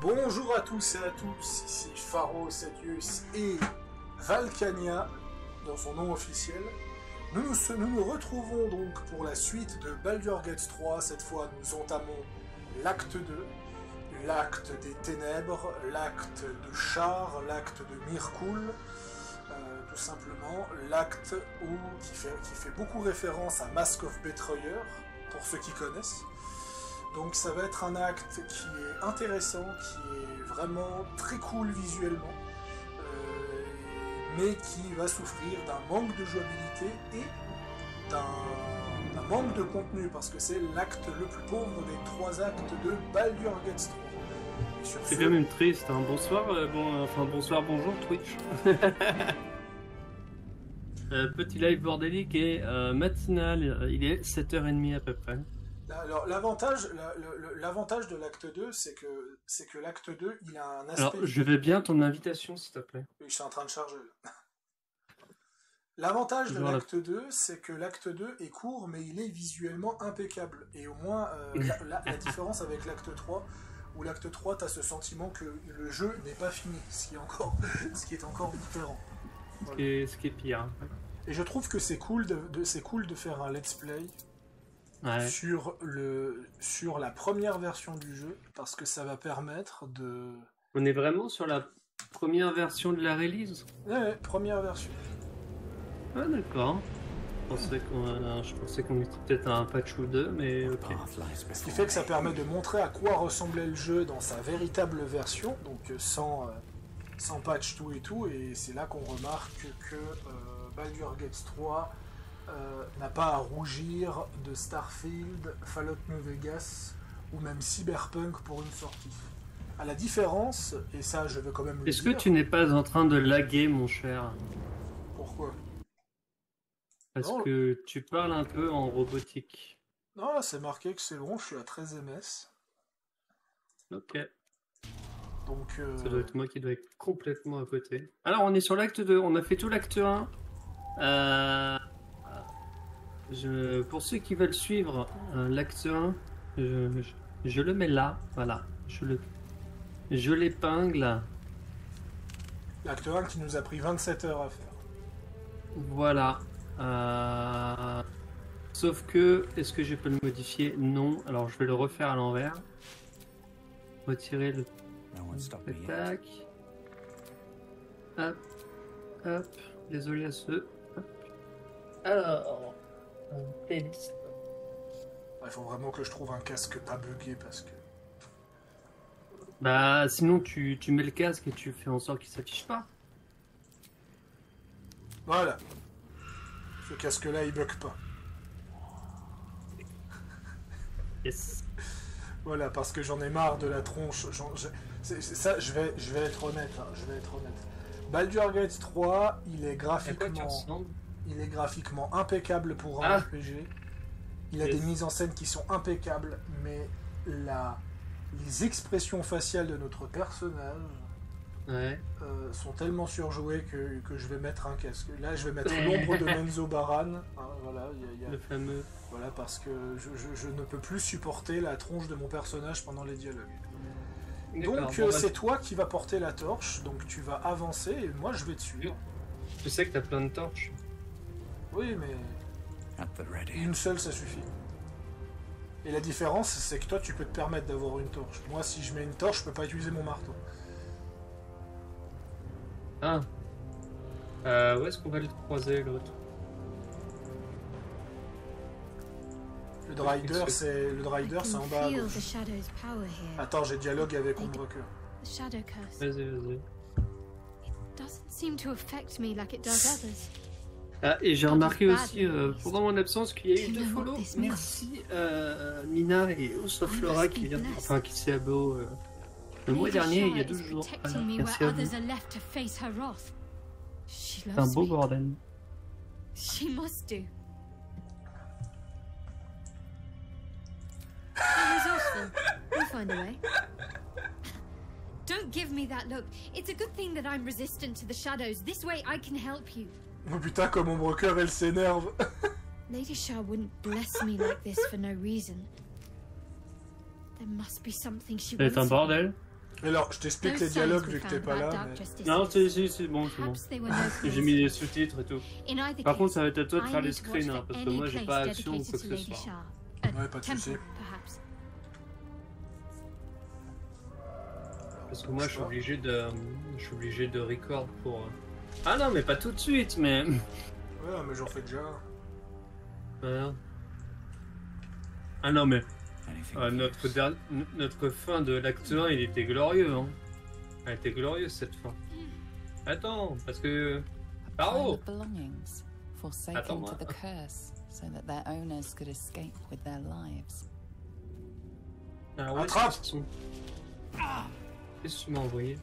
Bonjour à tous et à tous, ici Pharos, Sadius et Valkania, dans son nom officiel. Nous nous retrouvons donc pour la suite de Baldur's Gate 3. Cette fois, nous entamons l'acte 2, l'acte des ténèbres, l'acte de Char, l'acte de Mirkul, tout simplement, l'acte qui fait beaucoup référence à Mask of Betrayer, pour ceux qui connaissent. Donc ça va être un acte qui est intéressant, qui est vraiment très cool visuellement, mais qui va souffrir d'un manque de jouabilité et d'un manque de contenu, parce que c'est l'acte le plus pauvre des 3 actes de Baldur's Gate 3. C'est quand même triste, hein. Bonsoir, bonjour Twitch. Petit live bordélique et matinal, il est 7h30 à peu près. Alors l'avantage de l'acte 2, c'est que l'acte 2, il a un aspect... Alors, je veux bien ton invitation, s'il te plaît. Oui, je suis en train de charger. L'avantage de l'acte 2, c'est que l'acte 2 est court, mais il est visuellement impeccable. Et au moins, la différence avec l'acte 3, où l'acte 3, tu as ce sentiment que le jeu n'est pas fini, ce qui est encore différent. Voilà. Ce qui est pire. Et je trouve que c'est cool de faire un let's play. Ouais. Sur la première version du jeu, parce que ça va permettre de... On est vraiment sur la première version de la release? Ouais, première version. Ah d'accord. Je pensais qu'on était peut-être à un patch ou deux, mais ok. Ce qui fait que ça permet de montrer à quoi ressemblait le jeu dans sa véritable version, donc sans patch tout et tout, et c'est là qu'on remarque que Baldur's Gate 3... n'a pas à rougir de Starfield, Fallout New Vegas ou même Cyberpunk pour une sortie. À la différence, et ça je veux quand même le dire... Est-ce que tu n'es pas en train de laguer, mon cher? Pourquoi? Parce que tu parles un peu en robotique. Non, là c'est marqué que c'est bon, je suis à 13 ms. Ok. Donc, ça doit être moi qui dois être complètement à côté. Alors on est sur l'acte 2, on a fait tout l'acte 1. Pour ceux qui veulent suivre l'acte 1, je le mets là, voilà, je l'épingle. L'acte 1 qui nous a pris 27 heures à faire. Voilà. Sauf que, est-ce que je peux le modifier? Non, alors je vais le refaire à l'envers. Retirer le... Tac. Hop, hop, désolé à ceux. Alors... playlist. Il faut vraiment que je trouve un casque pas bugué parce que... Bah sinon tu mets le casque et tu fais en sorte qu'il s'affiche pas. Voilà. Ce casque là il bug pas. Yes. Voilà, parce que j'en ai marre de la tronche. Ça, je vais être honnête. Hein, Baldur's Gate 3, il est graphiquement impeccable pour un RPG. Il a des mises en scène qui sont impeccables, mais les expressions faciales de notre personnage sont tellement surjouées que je vais mettre un casque. Là, je vais mettre l'ombre de Menzo Baran. Hein, voilà, le fameux. Voilà, parce que je ne peux plus supporter la tronche de mon personnage pendant les dialogues. Donc, c'est toi qui vas porter la torche, donc tu vas avancer et moi je vais te suivre. Tu sais que t'as plein de torches. Oui, mais une seule, ça suffit. Et la différence, c'est que toi, tu peux te permettre d'avoir une torche. Moi, si je mets une torche, je peux pas utiliser mon marteau. Ah. Où est-ce qu'on va le croiser, l'autre? Le Drider, c'est en bas à gauche. Attends, j'ai dialogue avec Ombrecoeur. Vas-y. Ah, et j'ai remarqué aussi pendant mon absence qu'il y a eu 2 follow. Merci Mina et Osoflora qui s'est abo le mois dernier, il y a 12 jours. Voilà, merci à vous. C'est un beau bordel. Don't give me that look. It's a good thing that I'm resistant to the shadows. This way I can help you. Oh putain, comme Ombrecoeur, elle s'énerve. Lady Shah wouldn't bless me like this for no reason. There must be something she wants. C'est un bordel. Alors, je t'explique les dialogues vu que t'es pas là. Mais... Non, c'est bon, c'est bon. J'ai mis les sous-titres et tout. Par contre, ça va être à toi de faire les screens, hein, parce que moi j'ai pas action ou quoi que ce soit. Ouais, pas de soucis. Parce que moi je suis obligé de record pour... Ah non, mais pas tout de suite, mais... Ouais, mais j'en fais déjà. Ouais. Ah non, mais... notre fin de l'acte 1, il était glorieux, hein. Elle était glorieuse cette fin. Attends, parce que... Paro! Attends-moi. Alors, attrape! Qu'est-ce que tu m'as envoyé?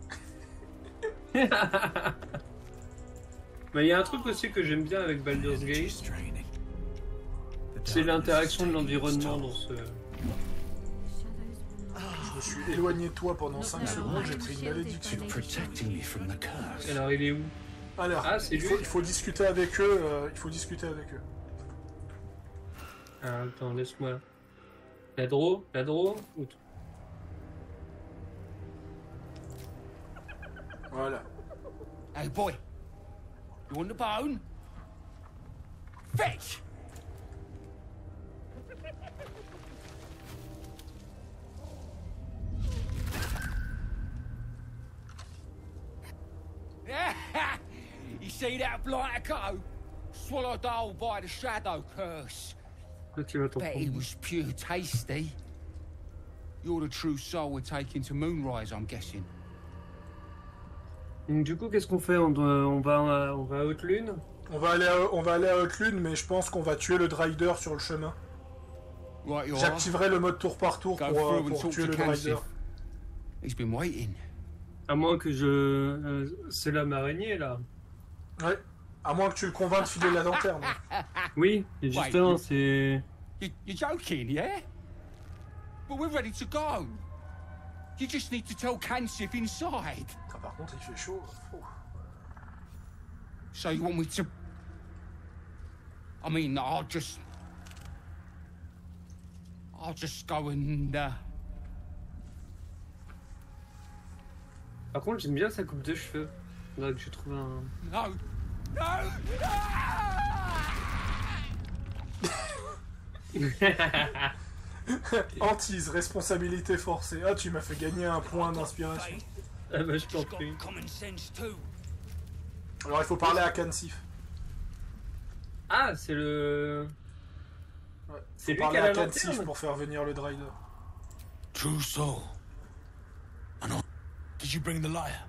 Mais il y a un truc aussi que j'aime bien avec Baldur's Gate. C'est l'interaction de l'environnement dans ce... Je me suis éloigné de toi pendant 5 secondes, j'ai pris une malédiction. Alors il est où? Alors, il faut discuter avec eux, Ah, attends, laisse-moi. La draw ou tout? Voilà. Hey boy, you want the bone? Fetch! You see that blighter go? Swallowed whole by the shadow curse. Bet he was pure tasty. You're the true soul we're taking to Moonrise, I'm guessing. Donc, du coup, qu'est-ce qu'on fait? On va à Haute-Lune? On va aller à Haute-Lune, mais je pense qu'on va tuer le Drider sur le chemin. Right, j'activerai le mode tour par tour pour tuer le Drider. He's been waiting. À moins que je... c'est l'homme araignée, là. Ouais. À moins que tu le convainques de filer la lanterne. Oui, et justement, c'est... You're joking, yeah? But we're ready to go. You just need to tell Kansip inside. Ah, par contre, il fait chaud. Oh. So you want me to... I mean, I'll just go and... Par contre, j'aime bien sa coupe de cheveux. Là que j'ai trouvé un... No! Hantise, responsabilité forcée. Ah, tu m'as fait gagner un point d'inspiration. Ah bah je t'en prie. Alors il faut parler à Kansif. Ah, c'est le... Ouais, c'est lui parler qui a à la Kansif lanterne pour faire venir le Drider. True soul. Did you bring the lyre?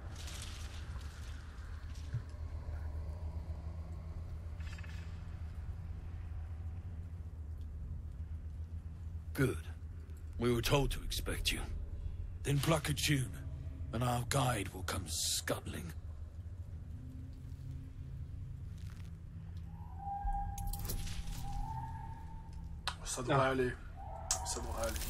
Good. We were told to expect you. Then pluck a tube, and our guide will come scuttling. Ça devrait aller. Ça devrait aller.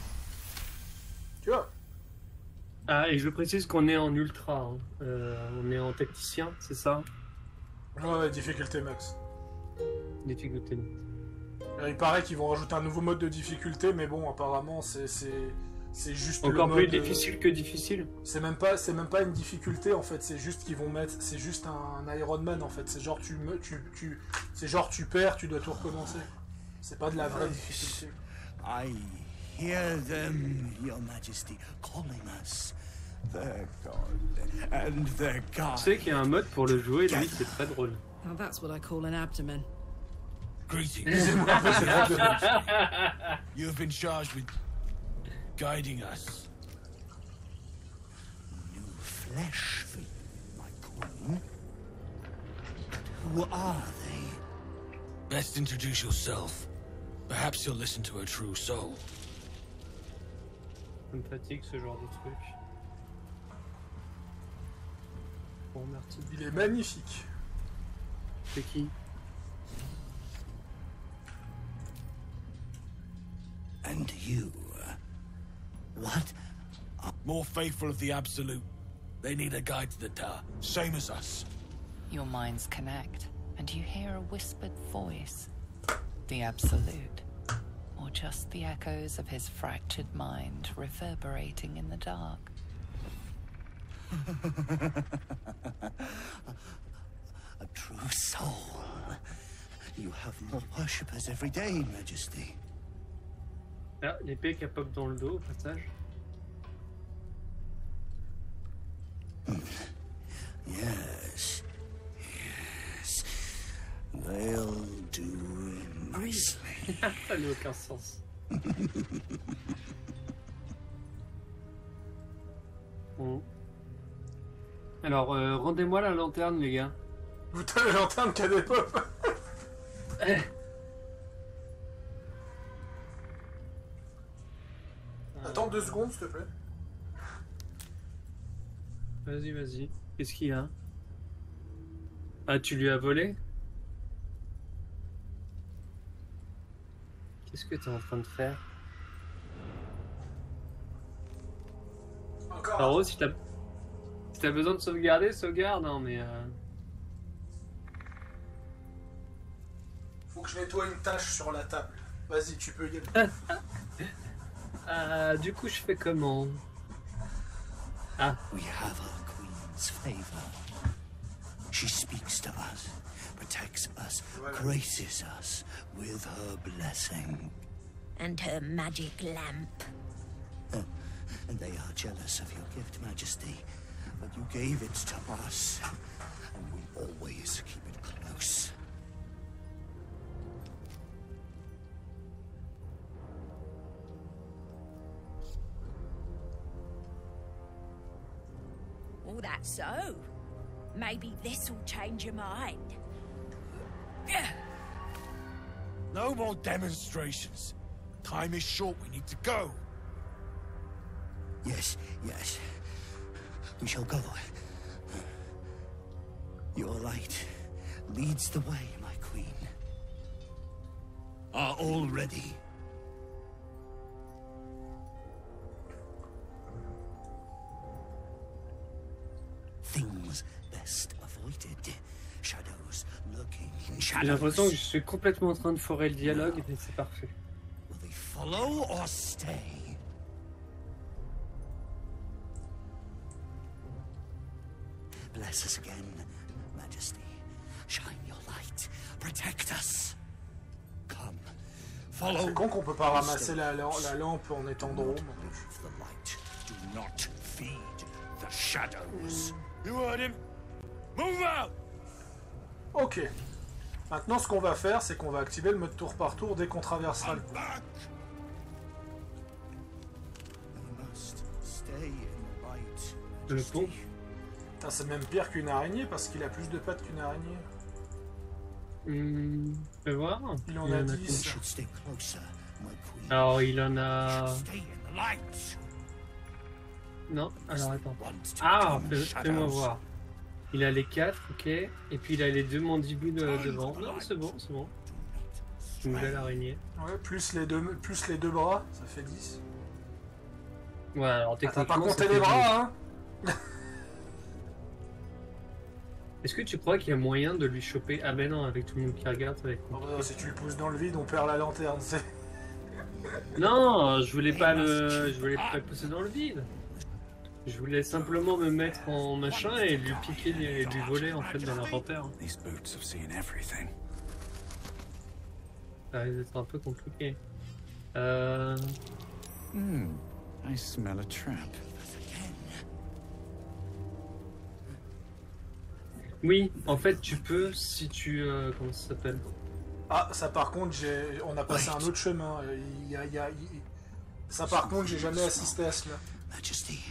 Tu vois? Ah, et je précise qu'on est en ultra. Hein. On est en tacticien, c'est ça? Ouais, difficulté max. Difficulté. Il paraît qu'ils vont rajouter un nouveau mode de difficulté, mais bon, apparemment, c'est juste encore le plus mode, difficile que difficile. C'est même pas une difficulté en fait. C'est juste qu'ils vont mettre, c'est juste un Iron Man en fait. C'est genre c'est genre tu perds, tu dois tout recommencer. C'est pas de la vraie difficulté. I hear them, Your Majesty, calling us. Their god and their god. Tu sais qu'il y a un mode pour le jouer, lui, c'est très drôle. Now that's what I call an abdomen. Greetings. You have been charged with guiding us. New flesh for you, my queen. Who are they? Best introduce yourself. Perhaps you'll listen to a true soul. Ça me fatigue ce genre de truc. Bon, merci. Il est magnifique. C'est qui? And you, what? More faithful of the Absolute. They need a guide to the tower, same as us. Your minds connect, and you hear a whispered voice. The Absolute. or just the echoes of his fractured mind reverberating in the dark? A true soul. You have more worshippers every day, Majesty. Ah, l'épée qui a pop dans le dos au passage. Yes. Yes. They'll do nicely. Ça n'a aucun sens. Bon. Alors, rendez-moi la lanterne, les gars. Vous avez la lanterne qui a des pop. Attends 2 secondes, s'il te plaît. Vas-y, vas-y. Qu'est-ce qu'il y a? Ah, tu lui as volé? Qu'est-ce que t'es en train de faire? Encore. Alors, si t'as besoin de sauvegarder, sauvegarde, non mais... Faut que je nettoie une tache sur la table. Vas-y, tu peux y aller. Du coup, je fais comment? Ah. We have our queen's favor. She speaks to us, protects us, graces us with her blessing. And her magic lamp. And they are jealous of your gift, Majesty. But you gave it to us, and we always keep it close. Oh, that's so. Maybe this'll change your mind. No more demonstrations. Time is short, we need to go. Yes, yes. We shall go. Your light leads the way, my queen. Are all ready? Things best avoided. Shadows lurking in shadows. J'ai l'impression que je suis complètement en train de forer le dialogue, mais c'est parfait. Will they follow or stay? Bless us again, Majesty. Shine your light. Protect us. Come. Follow. C'est con qu'on peut pas ramasser la lampe en étant drôle. The light. Do not feed the shadows. You heard him. Move out. Ok. Maintenant, ce qu'on va faire, c'est qu'on va activer le mode tour par tour dès qu'on traversera le pont. Le pont. Putain, c'est même pire qu'une araignée parce qu'il a plus de pattes qu'une araignée. Fais voir. Il en a 10. Alors, il en a... Non, alors attends. Ah, fais-moi voir. Il a les 4, ok. Et puis il a les 2 mandibules devant. Non, c'est bon, c'est bon. Une belle araignée. Ouais, plus les deux bras, ça fait 10. Ouais, alors techniquement... T'as pas compté les bras, hein? Est-ce que tu crois qu'il y a moyen de lui choper... Ah ben non, avec tout le monde qui regarde, ça va être compliqué. Si tu le pousses dans le vide, on perd la lanterne, c'est... Non, je voulais pas le pousser dans le vide. Je voulais simplement me mettre en machin et lui piquer et lui voler en fait dans l'inventaire. Ça risque d'être un peu compliqué. I smell a trap. Oui, en fait tu peux si tu... comment ça s'appelle? Ah, ça par contre, on a passé un autre chemin. Ça par contre, j'ai jamais assisté à cela. Majesty.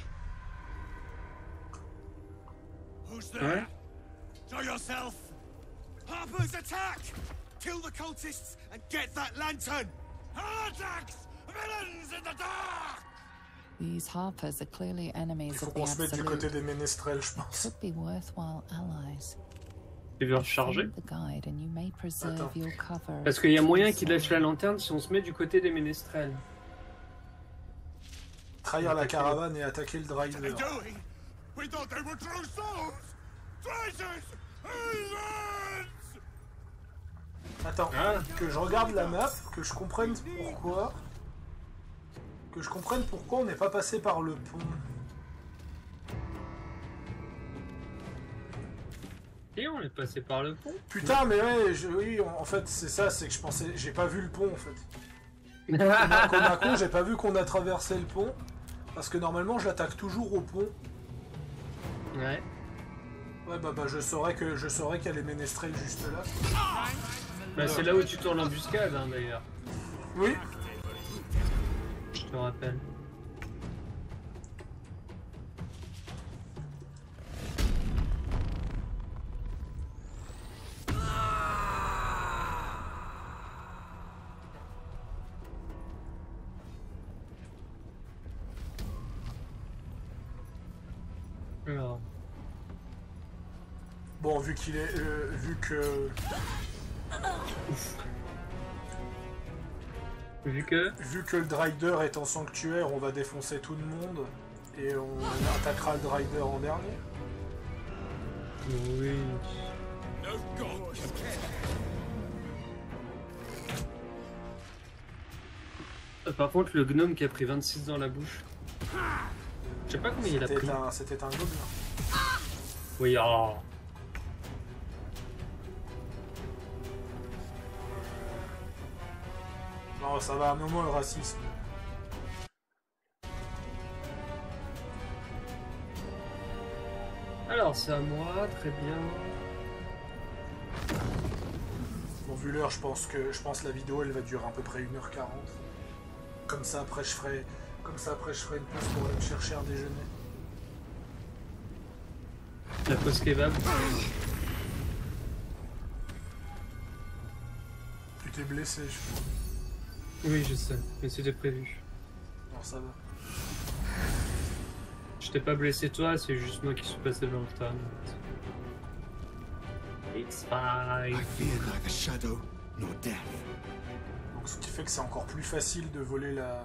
Who's there? Show yourself! Harper's attack! Kill the cultists and get that lantern! Heretics! Villains in the dark! These Harpers are clearly enemies Il faut of the qu'on se mette du côté Absolute. des ménestrels, je pense. Could be worthwhile allies. Tu veux recharger? The guide and you may preserve your cover. Parce qu'il y a moyen qu'il lâche la lanterne si on se met du côté des ménestrels. Trahir la caravane et attaquer le driver. We thought they were true souls! Traitors! Heathens! Attends, que je regarde la map, que je comprenne pourquoi... Que je comprenne pourquoi on n'est pas passé par le pont. Et on est passé par le pont. Putain, mais ouais, oui, en fait, c'est ça, c'est que je pensais... J'ai pas vu le pont, en fait. Comme un con, j'ai pas vu qu'on a traversé le pont. Parce que normalement, j'attaque toujours au pont. Ouais. Ouais, bah je saurais qu'il y a les ménestrels juste là. Bah c'est là où tu tournes l'embuscade, hein, d'ailleurs. Oui. Je te rappelle. Alors. Bon, vu qu'il est... vu que... Vu que le Drider est en sanctuaire, on va défoncer tout le monde. Et on attaquera le Drider en dernier. Oui. Par contre, le gnome qui a pris 26 dans la bouche. Je sais pas combien il a pris. C'était un gobelin. Oui, oh. Non, ça va, à un moment le racisme. Alors, c'est à moi, très bien. Bon, vu l'heure, je pense que la vidéo elle va durer à peu près 1h40. Comme ça après je ferai une pause pour aller me chercher un déjeuner. La pause kebab. Tu t'es blessé, je crois. Oui, je sais, mais c'était prévu. Non, ça va. Je t'ai pas blessé toi, c'est juste moi qui suis passé dans le tas. It's fine. I fear neither shadow nor death. Donc ce qui fait que c'est encore plus facile de voler la...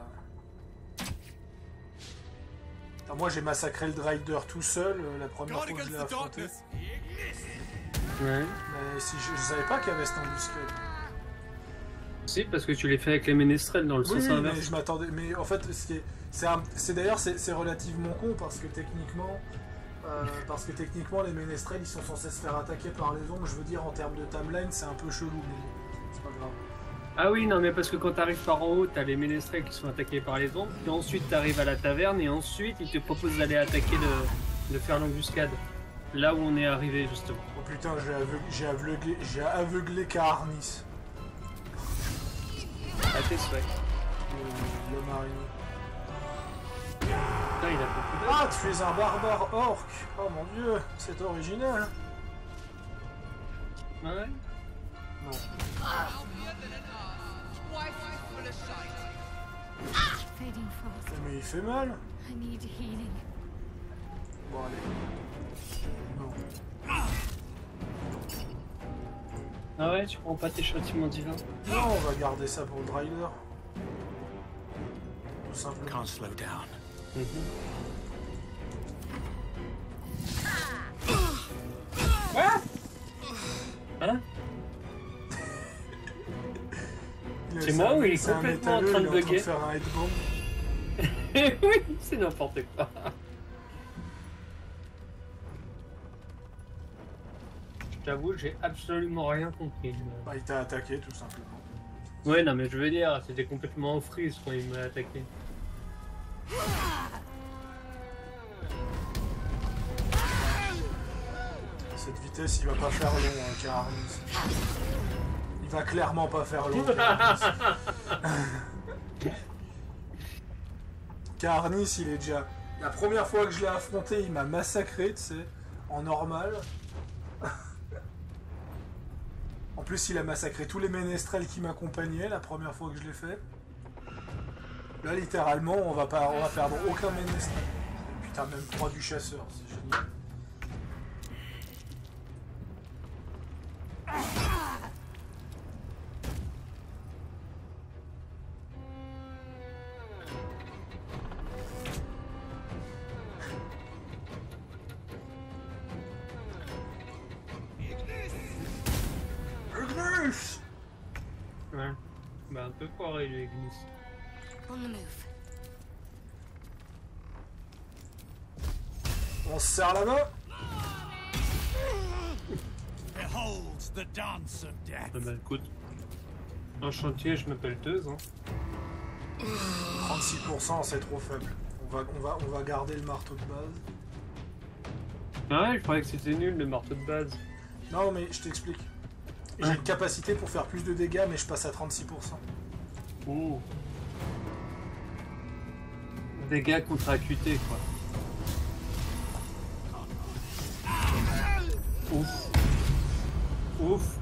Enfin, moi j'ai massacré le Drider tout seul la première fois que je l'ai affronté. Ouais. Mais si je savais pas qu'il y avait cette embuscade. Si, parce que tu l'as fait avec les ménestrels dans le sens inverse. Mais je m'attendais. Mais en fait, c'est relativement con parce que techniquement, les ménestrels ils sont censés se faire attaquer par les ombres. Je veux dire, en termes de timeline, c'est un peu chelou, mais c'est pas grave. Ah oui, non, mais parce que quand t'arrives par en haut, t'as les ménestrels qui sont attaqués par les ombres, puis ensuite t'arrives à la taverne et ensuite ils te proposent d'aller attaquer de faire l'embuscade. Là où on est arrivé justement. Oh putain, j'ai aveuglé Kaarnis. À tes souhaits. Le marinier. Putain, il a beaucoup de... Ah, tu es un barbare orc. Oh mon dieu, c'est original. Ouais. Non. Fading fast. Mais il fait mal. I need healing. Bon allez. Non. Ah ouais, tu prends pas tes châtiments divins? Non, on va garder ça pour le Drider. Tout simplement. Can't slow down. Hein? Hein? C'est moi ou il est complètement en train de bugger? Faire un headbomb. Oui, c'est n'importe quoi. J'avoue, j'ai absolument rien compris. Bah, il t'a attaqué tout simplement. Ouais, non, mais je veux dire, c'était complètement en freeze quand il m'a attaqué. Cette vitesse, il va pas faire long, hein, Kaarnis. Il va clairement pas faire long, Kaarnis, il est déjà... La première fois que je l'ai affronté, il m'a massacré, tu sais, en normal. En plus, il a massacré tous les ménestrels qui m'accompagnaient la première fois que je l'ai fait. Là, littéralement, on va perdre aucun ménestrel. Putain, même 3 du chasseur, c'est génial. Ignis! peu foiré l'église. On the move. On se serre la main. Behold the dance of death. Ah bah écoute, en chantier je m'appelle Teuse. Hein. 36%, c'est trop faible. On va garder le marteau de base. Ah ouais, je croyais que c'était nul le marteau de base. Non mais je t'explique. J'ai une capacité pour faire plus de dégâts mais je passe à 36%. Ouh. Dégâts contre acuité quoi. Ouf. Ouf.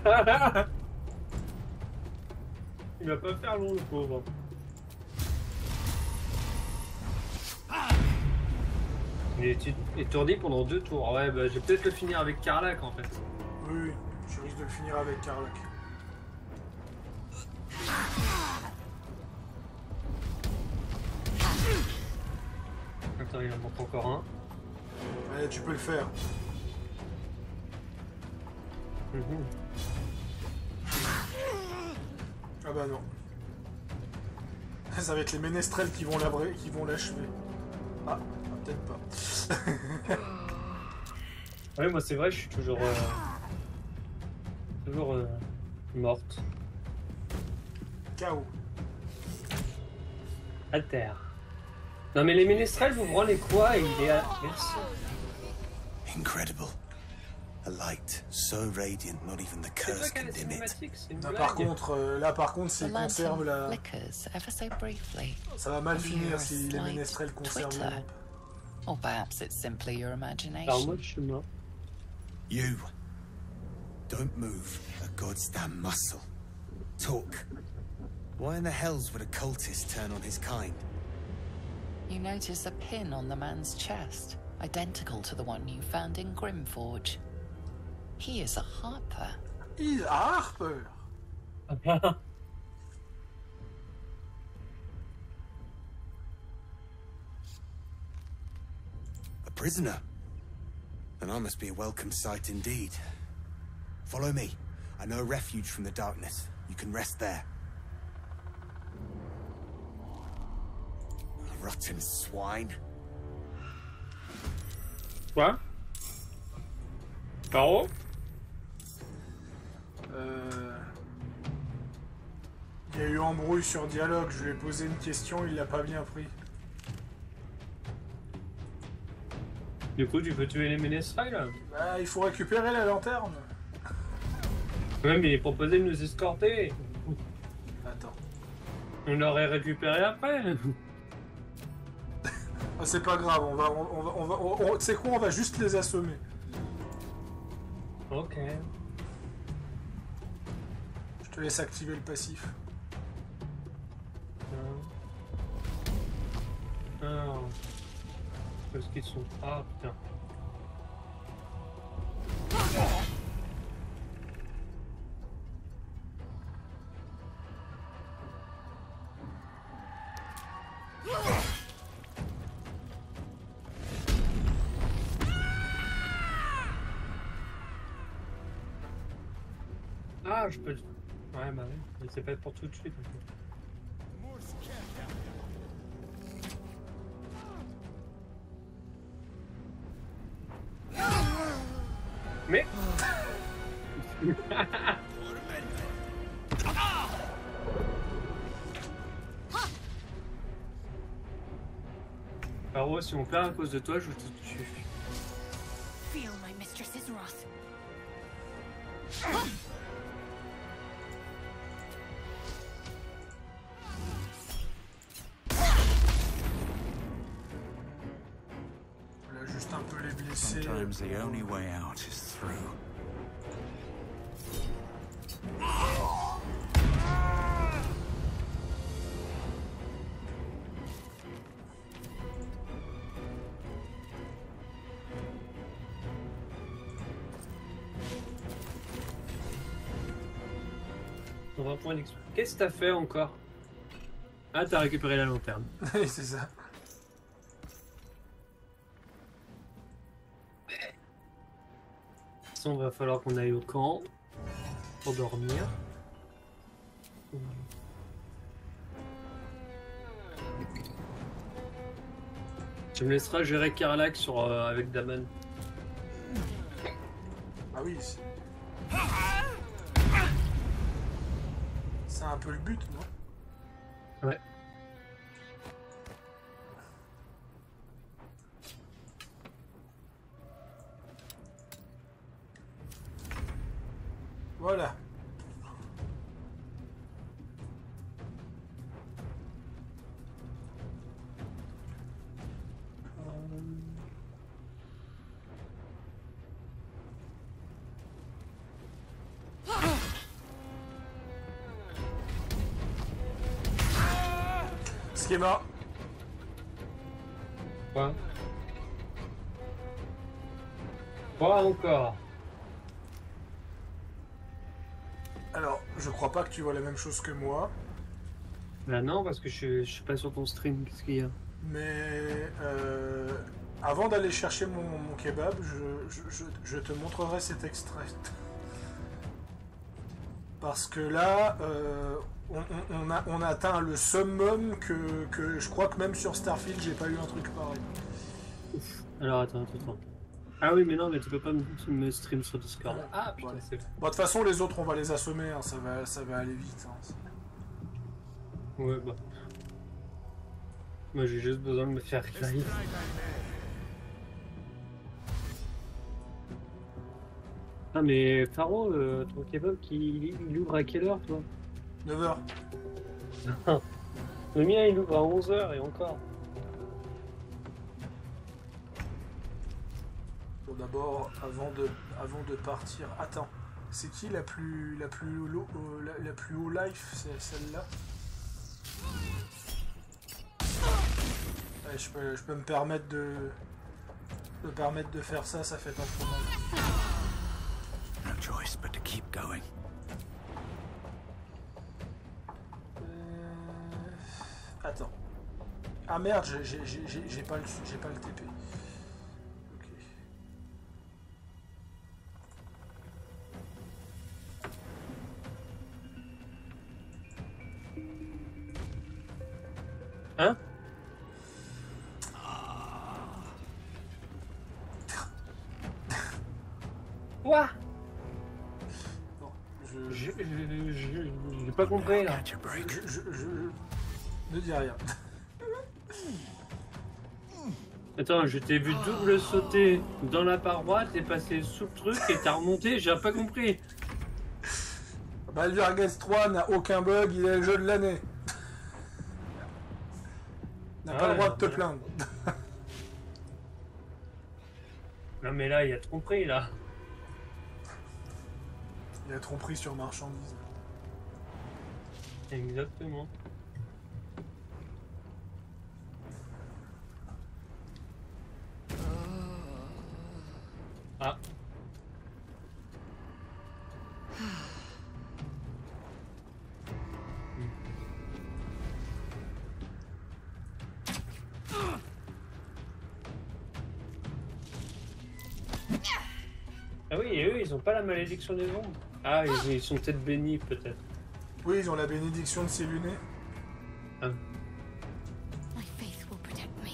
Il va pas faire long le pauvre. Il est étourdi pendant 2 tours. Ouais, bah je vais peut-être le finir avec Karlach en fait. Oui, je risque de le finir avec Karlach. Attends, il en manque encore un. Allez, tu peux le faire. Ah bah non. Ça va être les ménestrels qui vont l'achever. Ah, peut-être pas. Ouais, moi c'est vrai, je suis toujours morte. KO. À terre. Non mais les ménestrels, vous prenez quoi? Il est à... Merci. Incredible. A light so radiant, not even the curse can dim it. Par contre, là par contre, s'ils conservent la... Ça va mal finir si les ménestrels conservent la lampe. Or perhaps it's simply your imagination. Alors moi je suis mort. You. Don't move a god's damn muscle. Talk. Why in the hells would a cultist turn on his kind? You notice a pin on the man's chest, identical to the one you found in Grimforge. He is a harper. He's a harper. A prisoner? Then I must be a welcome sight indeed. Follow me. I know a refuge from the darkness. You can rest there. Rotten swine. Quoi? Paro? Il y a eu embrouille sur dialogue, je lui ai posé une question, il l'a pas bien pris. Du coup, tu peux tuer les ménestrels là? Bah, il faut récupérer la lanterne. Ouais, mais il est proposé de nous escorter. Attends. On l'aurait récupéré après. Ah, c'est pas grave, tu sais quoi, on va juste les assommer. Ok. Je te laisse activer le passif. Alors. Parce qu'ils sont... Ah putain. Ah, je peux... Ouais, bah oui, mais c'est pas pour tout de suite. En fait. Mais... Paro, si on perd à cause de toi, je te tue. Feel my mistress's wrath. Là, juste un peu les blesser. Sometimes the only way out is through. On va point d'expérience. Qu'est-ce que t'as fait encore? Ah, t'as récupéré la lanterne. Oui, c'est ça. Il va falloir qu'on aille au camp pour dormir. Tu me laisseras gérer Karlak sur, avec Daman. Ah oui. C'est un peu le but, non? Ouais. Voilà. Schéma. Quoi? Quoi encore? Alors, je crois pas que tu vois la même chose que moi. Bah non, parce que je suis pas sur ton stream, qu'est-ce qu'il y a? Mais avant d'aller chercher mon kebab, je te montrerai cet extrait. Parce que là, on a atteint le summum que je crois que même sur Starfield, j'ai pas eu un truc pareil. Ouf. Alors attends. Ah oui, mais non, mais tu peux pas me stream sur Discord. Ah putain, Voilà. c'est Bon, de toute façon, les autres, on va les assommer, hein, ça va aller vite. Hein. Ouais, bah. Moi, j'ai juste besoin de me faire clarifier. Ah, mais Faro, ton kebab, il ouvre à quelle heure, toi? 9h. Le mien, il ouvre à 11h et encore. Bon, d'abord, avant de partir... Attends, c'est qui la plus haut life? C'est celle-là? Ouais, je peux me permettre de faire ça, ça fait pas trop mal. No choice but to keep going. Attends. Ah merde, j'ai pas le TP. Ok. Hein? Quoi? Non, j'ai pas compris là. Ne dis rien. Attends, je t'ai vu double sauter dans la paroi, t'es passé sous le truc et t'as remonté, j'ai pas compris. Baldur's Gate 3 n'a aucun bug, il est le jeu de l'année. N'a pas le droit de te plaindre. Non mais là, il a tromperie là. Il a tromperie sur marchandise. Exactement. Ah. Ah oui, et eux, ils ont pas la malédiction des ombres. Ah, ils sont peut-être bénis, peut-être. Oui, ils ont la bénédiction de Séluné. Ah. My faith will protect me.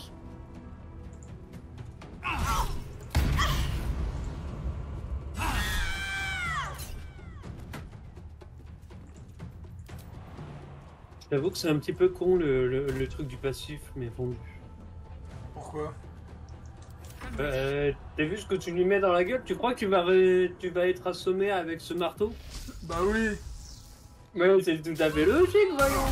J'avoue que c'est un petit peu con le truc du passif, mais bon. Pourquoi? T'as vu ce que tu lui mets dans la gueule? Tu crois que tu vas être assommé avec ce marteau? Bah oui. Mais c'est tout à fait logique, voyons.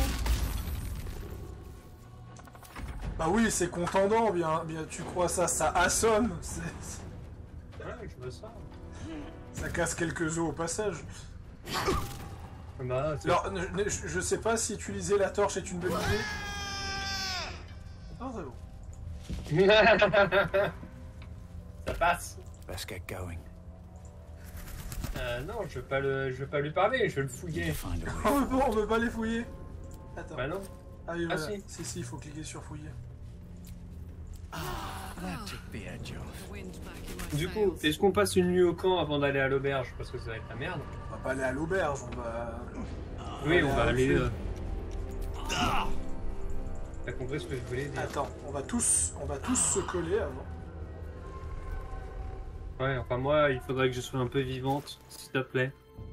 Bah oui, c'est contendant, bien tu crois ça assomme. Ouais, je veux ça. Ça casse quelques os au passage. Bah, alors, je sais pas si utiliser la torche est une bonne idée. Ah, c'est bon. Ça passe. Let's get going. Non, je veux pas lui parler, je vais le fouiller. On veut pas les fouiller. Attends. Bah non. Ah oui, voilà. Si. Si, il faut cliquer sur fouiller. Du coup, est-ce qu'on passe une nuit au camp avant d'aller à l'auberge? Parce que ça va être la merde. On va pas aller à l'auberge, on va... Oui, on va aller... T'as compris ce que je voulais dire? Attends, on va tous se coller avant. Ouais, enfin moi, il faudrait que je sois un peu vivante, s'il te plaît.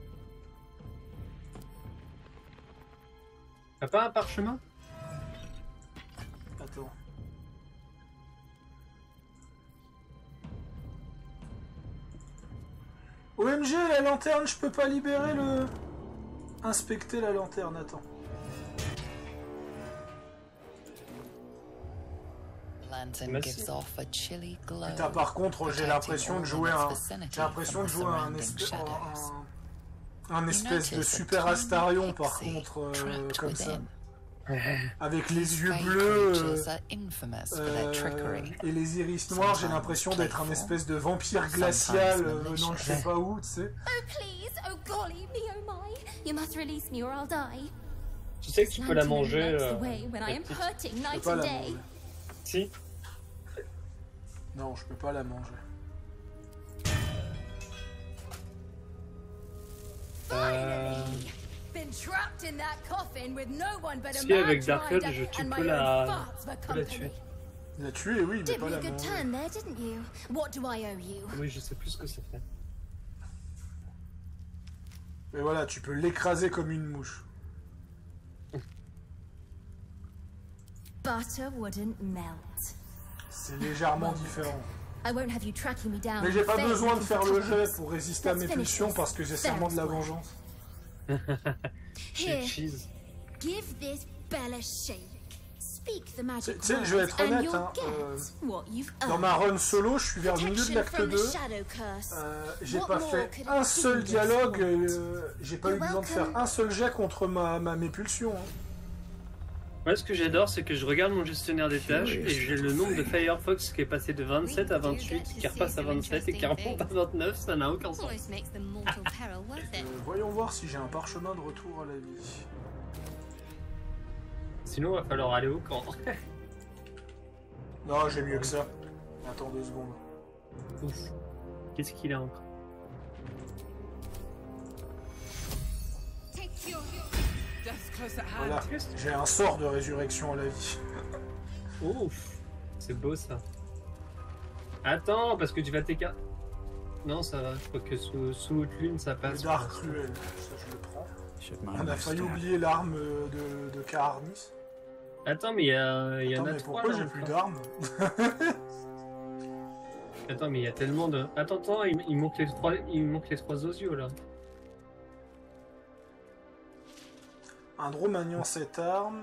T'as pas un parchemin? Attends. OMG, la lanterne, je peux pas libérer le... Inspecter la lanterne, attends. Putain, par contre, j'ai l'impression de jouer un espèce de super Astarion, par contre, comme ça. Avec les yeux bleus et les iris noirs, j'ai l'impression d'être un espèce de vampire glacial venant je sais pas où, tu sais. Tu sais que tu peux la manger. Je peux pas la manger. Si. Non, je peux pas la manger. Si avec Darkhold, tu peux la tuer. La tuer, oui, mais pas la manger. Oui, je sais plus ce que ça fait. Mais voilà, tu peux l'écraser comme une mouche. C'est légèrement différent. Mais j'ai pas besoin de faire le jet pour résister à mes pulsions parce que j'ai sûrement de la vengeance. Cheese. Give this bell a shake. Speak the magic Tu sais, je vais être honnête, hein, dans ma run solo, je suis vers le milieu de l'acte 2, j'ai pas fait un seul dialogue, j'ai pas eu besoin de faire un seul jet contre mes pulsions. Hein. Moi, ce que j'adore, c'est que je regarde mon gestionnaire des tâches et j'ai le nombre de Firefox qui est passé de 27 à 28, qui repasse à 27 et qui remonte à 29, ça n'a aucun sens. Voyons voir si j'ai un parchemin de retour à la vie. Sinon, il va falloir aller au camp. Non, j'ai mieux que ça. Attends 2 secondes. Ouf. Qu'est-ce qu'il a encore? Voilà, j'ai un sort de résurrection à la vie. Ouf, c'est beau ça. Attends, parce que tu vas t'écarter. Non, ça va, je crois que sous haute lune ça passe. Le Dark Cruel, ça je le prends. On a failli oublier l'arme de Kaharnis. Attends, mais il y en a mais trois. Pourquoi j'ai plus d'armes? Attends, mais il y a tellement de. Attends, il manque les trois osios là. Un drôle maniant cette arme.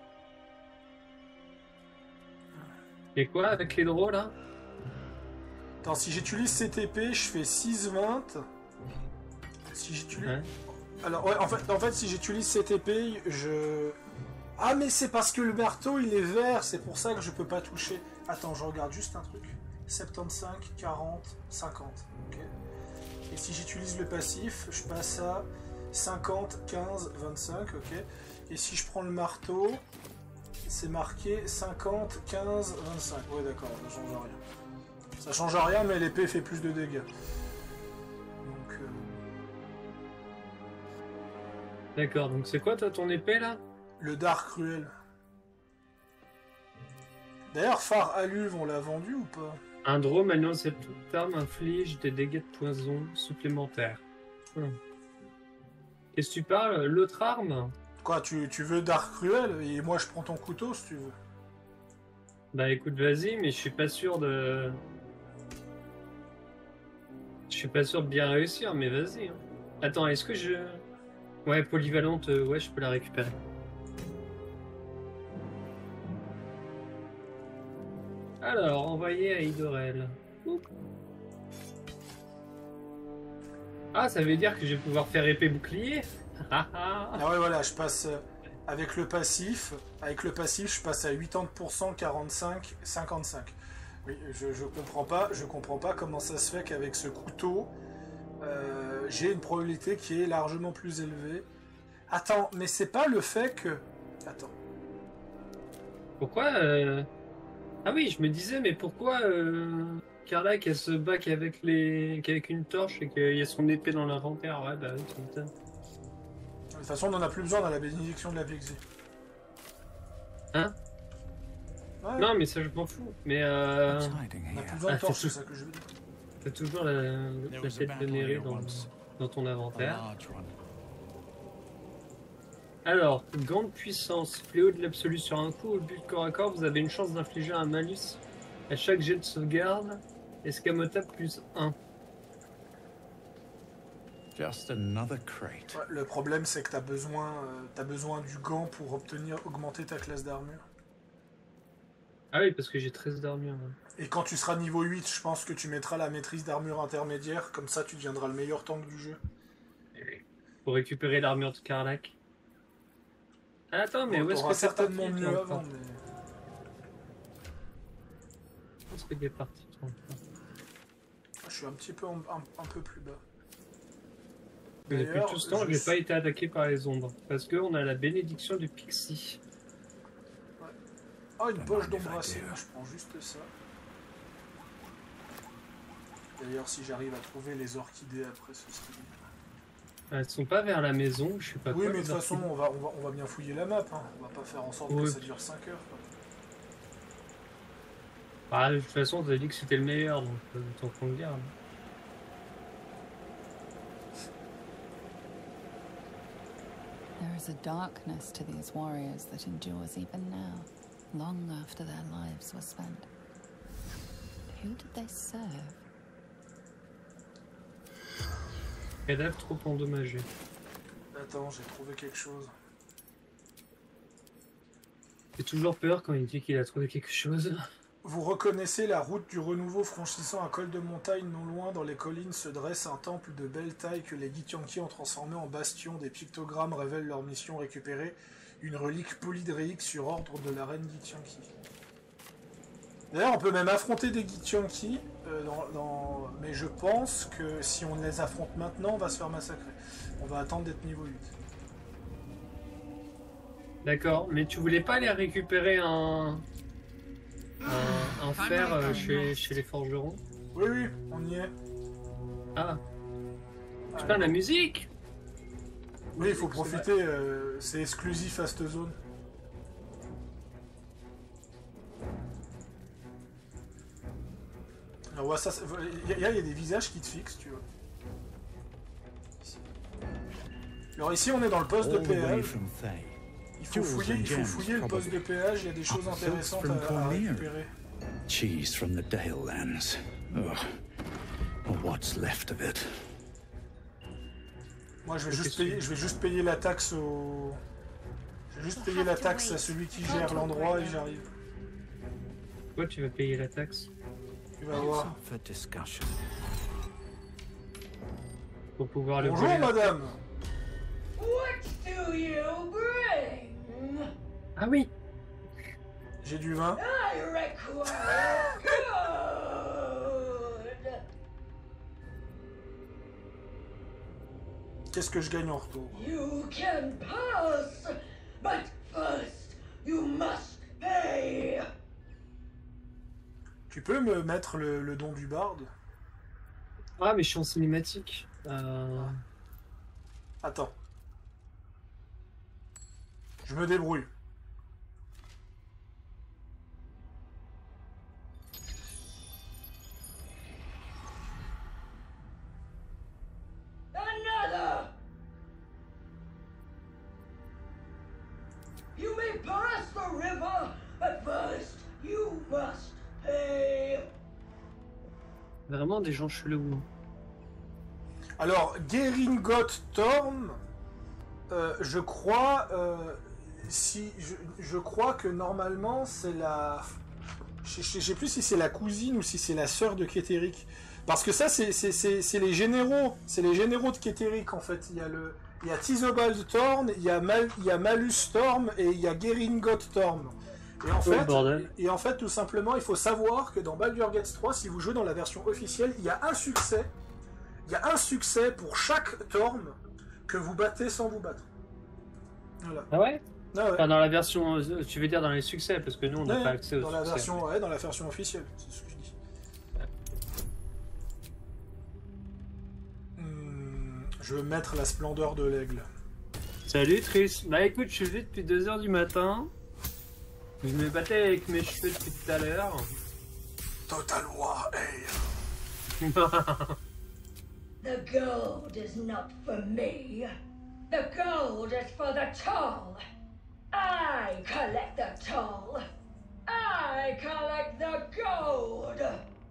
Et quoi avec les drôles là? Attends, si j'utilise CTP, je fais 6-20. Si j'utilise. Ouais. Alors, ouais, en fait, si j'utilise CTP, je. Ah, mais c'est parce que le marteau il est vert, c'est pour ça que je peux pas toucher. Attends, je regarde juste un truc. 75, 40, 50. Ok. Et si j'utilise le passif, je passe à 50, 15, 25. Ok. Et si je prends le marteau, c'est marqué 50, 15, 25. Ouais, d'accord, ça change rien. Ça change rien, mais l'épée fait plus de dégâts. Donc. D'accord, donc c'est quoi toi ton épée là? Le Dark Cruel. D'ailleurs, Phare Aluve, on l'a vendu ou pas? Un drôme alliant cette arme inflige des dégâts de poison supplémentaires. Qu'est-ce que tu parles? L'autre arme? Quoi, tu veux Dark Cruel? Et moi je prends ton couteau si tu veux. Bah écoute, vas-y, mais je suis pas sûr de... Je suis pas sûr de bien réussir, mais vas-y. Hein. Attends, est-ce que je... Ouais, polyvalente, ouais, je peux la récupérer. Alors, envoyer à Idorel. Ah, ça veut dire que je vais pouvoir faire épée bouclier. Ah ouais, voilà, je passe avec le passif. Avec le passif, je passe à 80%, 45, 55. Oui, je comprends pas comment ça se fait qu'avec ce couteau, j'ai une probabilité qui est largement plus élevée. Attends, mais c'est pas le fait que... Attends. Pourquoi Ah oui, je me disais, mais pourquoi Carla qu'elle se bat qu'avec une torche et qu'il y a son épée dans l'inventaire? Ouais, bah oui, tu m'étonnes. De toute façon, on en a plus besoin dans la bénédiction de la Vexie. Hein? Ouais. Non, mais ça, je m'en fous. Mais On a plus besoin de torches, c'est ça que je veux dire. T'as toujours la tête de Neri dans ton inventaire. Alors, gant de puissance, fléau de l'absolu sur un coup, au but corps à corps, vous avez une chance d'infliger un malus à chaque jet de sauvegarde. Escamotable plus 1. Just another crate. Ouais, le problème, c'est que t'as besoin du gant pour augmenter ta classe d'armure. Ah oui, parce que j'ai 13 d'armure. Et quand tu seras niveau 8, je pense que tu mettras la maîtrise d'armure intermédiaire, comme ça tu deviendras le meilleur tank du jeu. Pour récupérer l'armure de Karlach. Ah, attends, mais où est-ce que c'est certainement parti, mieux avant, mais... Où est-ce qu'il est parti, toi? Je suis un petit peu un peu plus bas. Depuis tout ce temps, je n'ai pas été attaqué par les ombres, parce qu'on a la bénédiction du Pixie. Ouais. Oh, une poche d'ombracée, je prends juste ça. D'ailleurs, si j'arrive à trouver les orchidées après, ce serait bien. Elles sont pas vers la maison, je sais pas oui, quoi. Mais de toute façon, on va bien fouiller la map, hein. On va pas faire en sorte que ça dure 5 heures. Quoi. Ah, de toute façon, t'as dit que c'était le meilleur, donc autant qu'on le garde. There is a darkness to these warriors that endures even now, long after their lives were spent. Who did they serve? Cadavre trop endommagé. Attends, j'ai trouvé quelque chose. J'ai toujours peur quand il dit qu'il a trouvé quelque chose. Vous reconnaissez la route du renouveau franchissant un col de montagne non loin. Dans les collines se dresse un temple de belle taille que les Githyanki ont transformé en bastion. Des pictogrammes révèlent leur mission: récupérer une relique polydréique sur ordre de la reine Githyanki. D'ailleurs, on peut même affronter des Githyanki, mais je pense que si on les affronte maintenant, on va se faire massacrer. On va attendre d'être niveau 8. D'accord, mais tu voulais pas aller récupérer un fer chez les forgerons? Oui, oui, on y est. Ah. Putain, la musique! Oui, il faut profiter, c'est exclusif à cette zone. Alors, ça, il y a des visages qui te fixent, tu vois. Alors ici, on est dans le poste de péage. Il faut fouiller le poste de péage, il y a des choses intéressantes à récupérer. Cheese from the Dale lands. Or what's left of it. Moi, je vais juste payer la taxe au... Je vais juste payer la taxe à celui qui gère l'endroit et j'arrive. Pourquoi tu vas payer la taxe? Tu vas voir. Pour pouvoir le Bonjour, voler. madame. What do you bring? Ah oui. J'ai du vin. I require good. Qu'est-ce que je gagne en retour? You can pass, but first you must pay. Tu peux me mettre le don du barde? Ah, mais je suis en cinématique. Attends. Je me débrouille. Another. You may pass the river, but first you must pay. Vraiment des gens chelous. Alors, Geringoth Torm, je crois, je crois que normalement c'est la... Je sais plus si c'est la cousine ou si c'est la sœur de Kétéric. Parce que ça, c'est les généraux. C'est les généraux de Kétéric, en fait. Il y a Tizobald Torm, il y a Malus Torm et il y a Geringoth Torm. Et en fait, tout simplement, il faut savoir que dans Baldur's Gate 3, si vous jouez dans la version officielle, il y a un succès. Il y a un succès pour chaque Torm que vous battez sans vous battre. Voilà. Ah ouais? Ah ouais. Enfin, dans la version, tu veux dire dans les succès, parce que nous on n'a pas accès aux dans succès. La version, ouais, dans la version officielle, c'est ce que je dis. Je veux mettre la splendeur de l'aigle. Salut Tris. Bah écoute, je suis levé depuis 2h du matin. Je me battais avec mes cheveux depuis tout à l'heure. Total War Air. The gold is not for me. The gold is for the toll. I collect the toll. I collect the gold.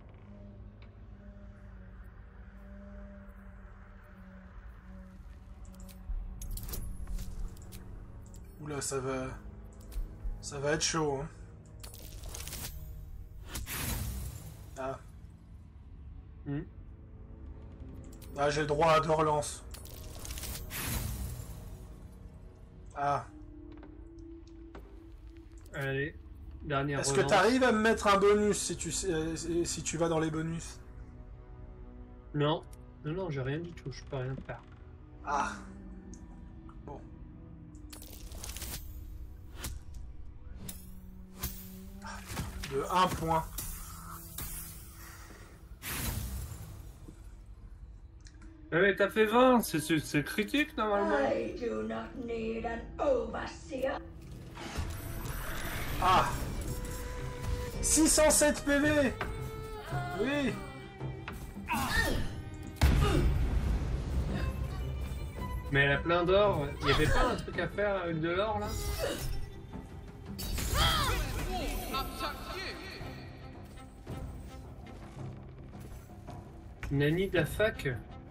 Oula, ça va être chaud, hein. Ah. Ah, j'ai le droit à 2 relances. Ah. Allez, dernière relance. Est-ce que t'arrives à me mettre un bonus si tu vas dans les bonus? Non. Non, j'ai rien du tout, je peux rien faire. Ah. Bon. De 1 point. Mais t'as fait 20, c'est critique normalement. I do not need an overseer. Ah. 607 PV. Oui. Mais elle a plein d'or, il y avait pas un truc à faire avec de l'or là? Nani de la fac.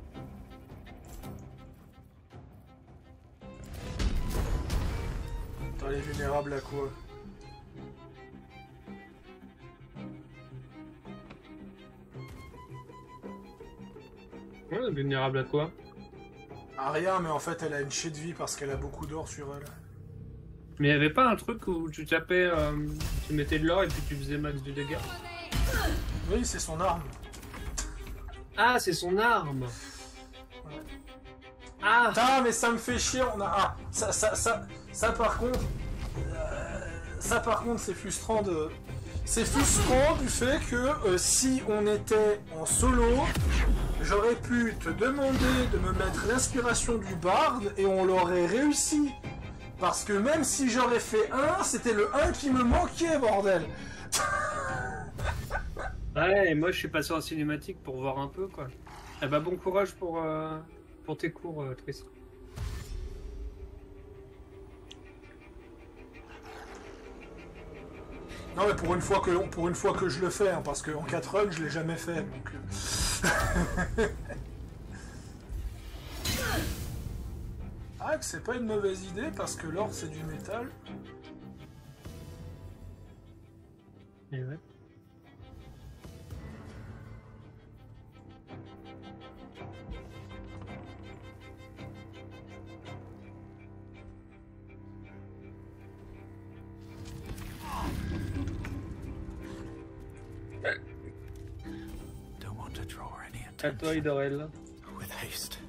Attends, les vulnérables à quoi? Ouais, vulnérable à quoi? À rien, mais en fait elle a une chie de vie parce qu'elle a beaucoup d'or sur elle. Mais il y avait pas un truc où tu tapais, tu mettais de l'or et puis tu faisais max de dégâts? Oui, c'est son arme. Ah, c'est son arme. Ouais. Ah. Putain, mais ça me fait chier. On a... Ah, ça par contre, c'est frustrant de. C'est frustrant du fait que si on était en solo, j'aurais pu te demander de me mettre l'inspiration du barde et on l'aurait réussi. Parce que même si j'aurais fait 1, c'était le 1 qui me manquait, bordel. Ouais, et moi je suis passé en cinématique pour voir un peu quoi. Eh bah bon courage pour tes cours, Tris. Non mais pour une fois que je le fais, hein, parce qu'en 4 runs je l'ai jamais fait, donc... Ah, que c'est pas une mauvaise idée, parce que l'or c'est du métal. Et ouais. À toi, Idorel. With haste.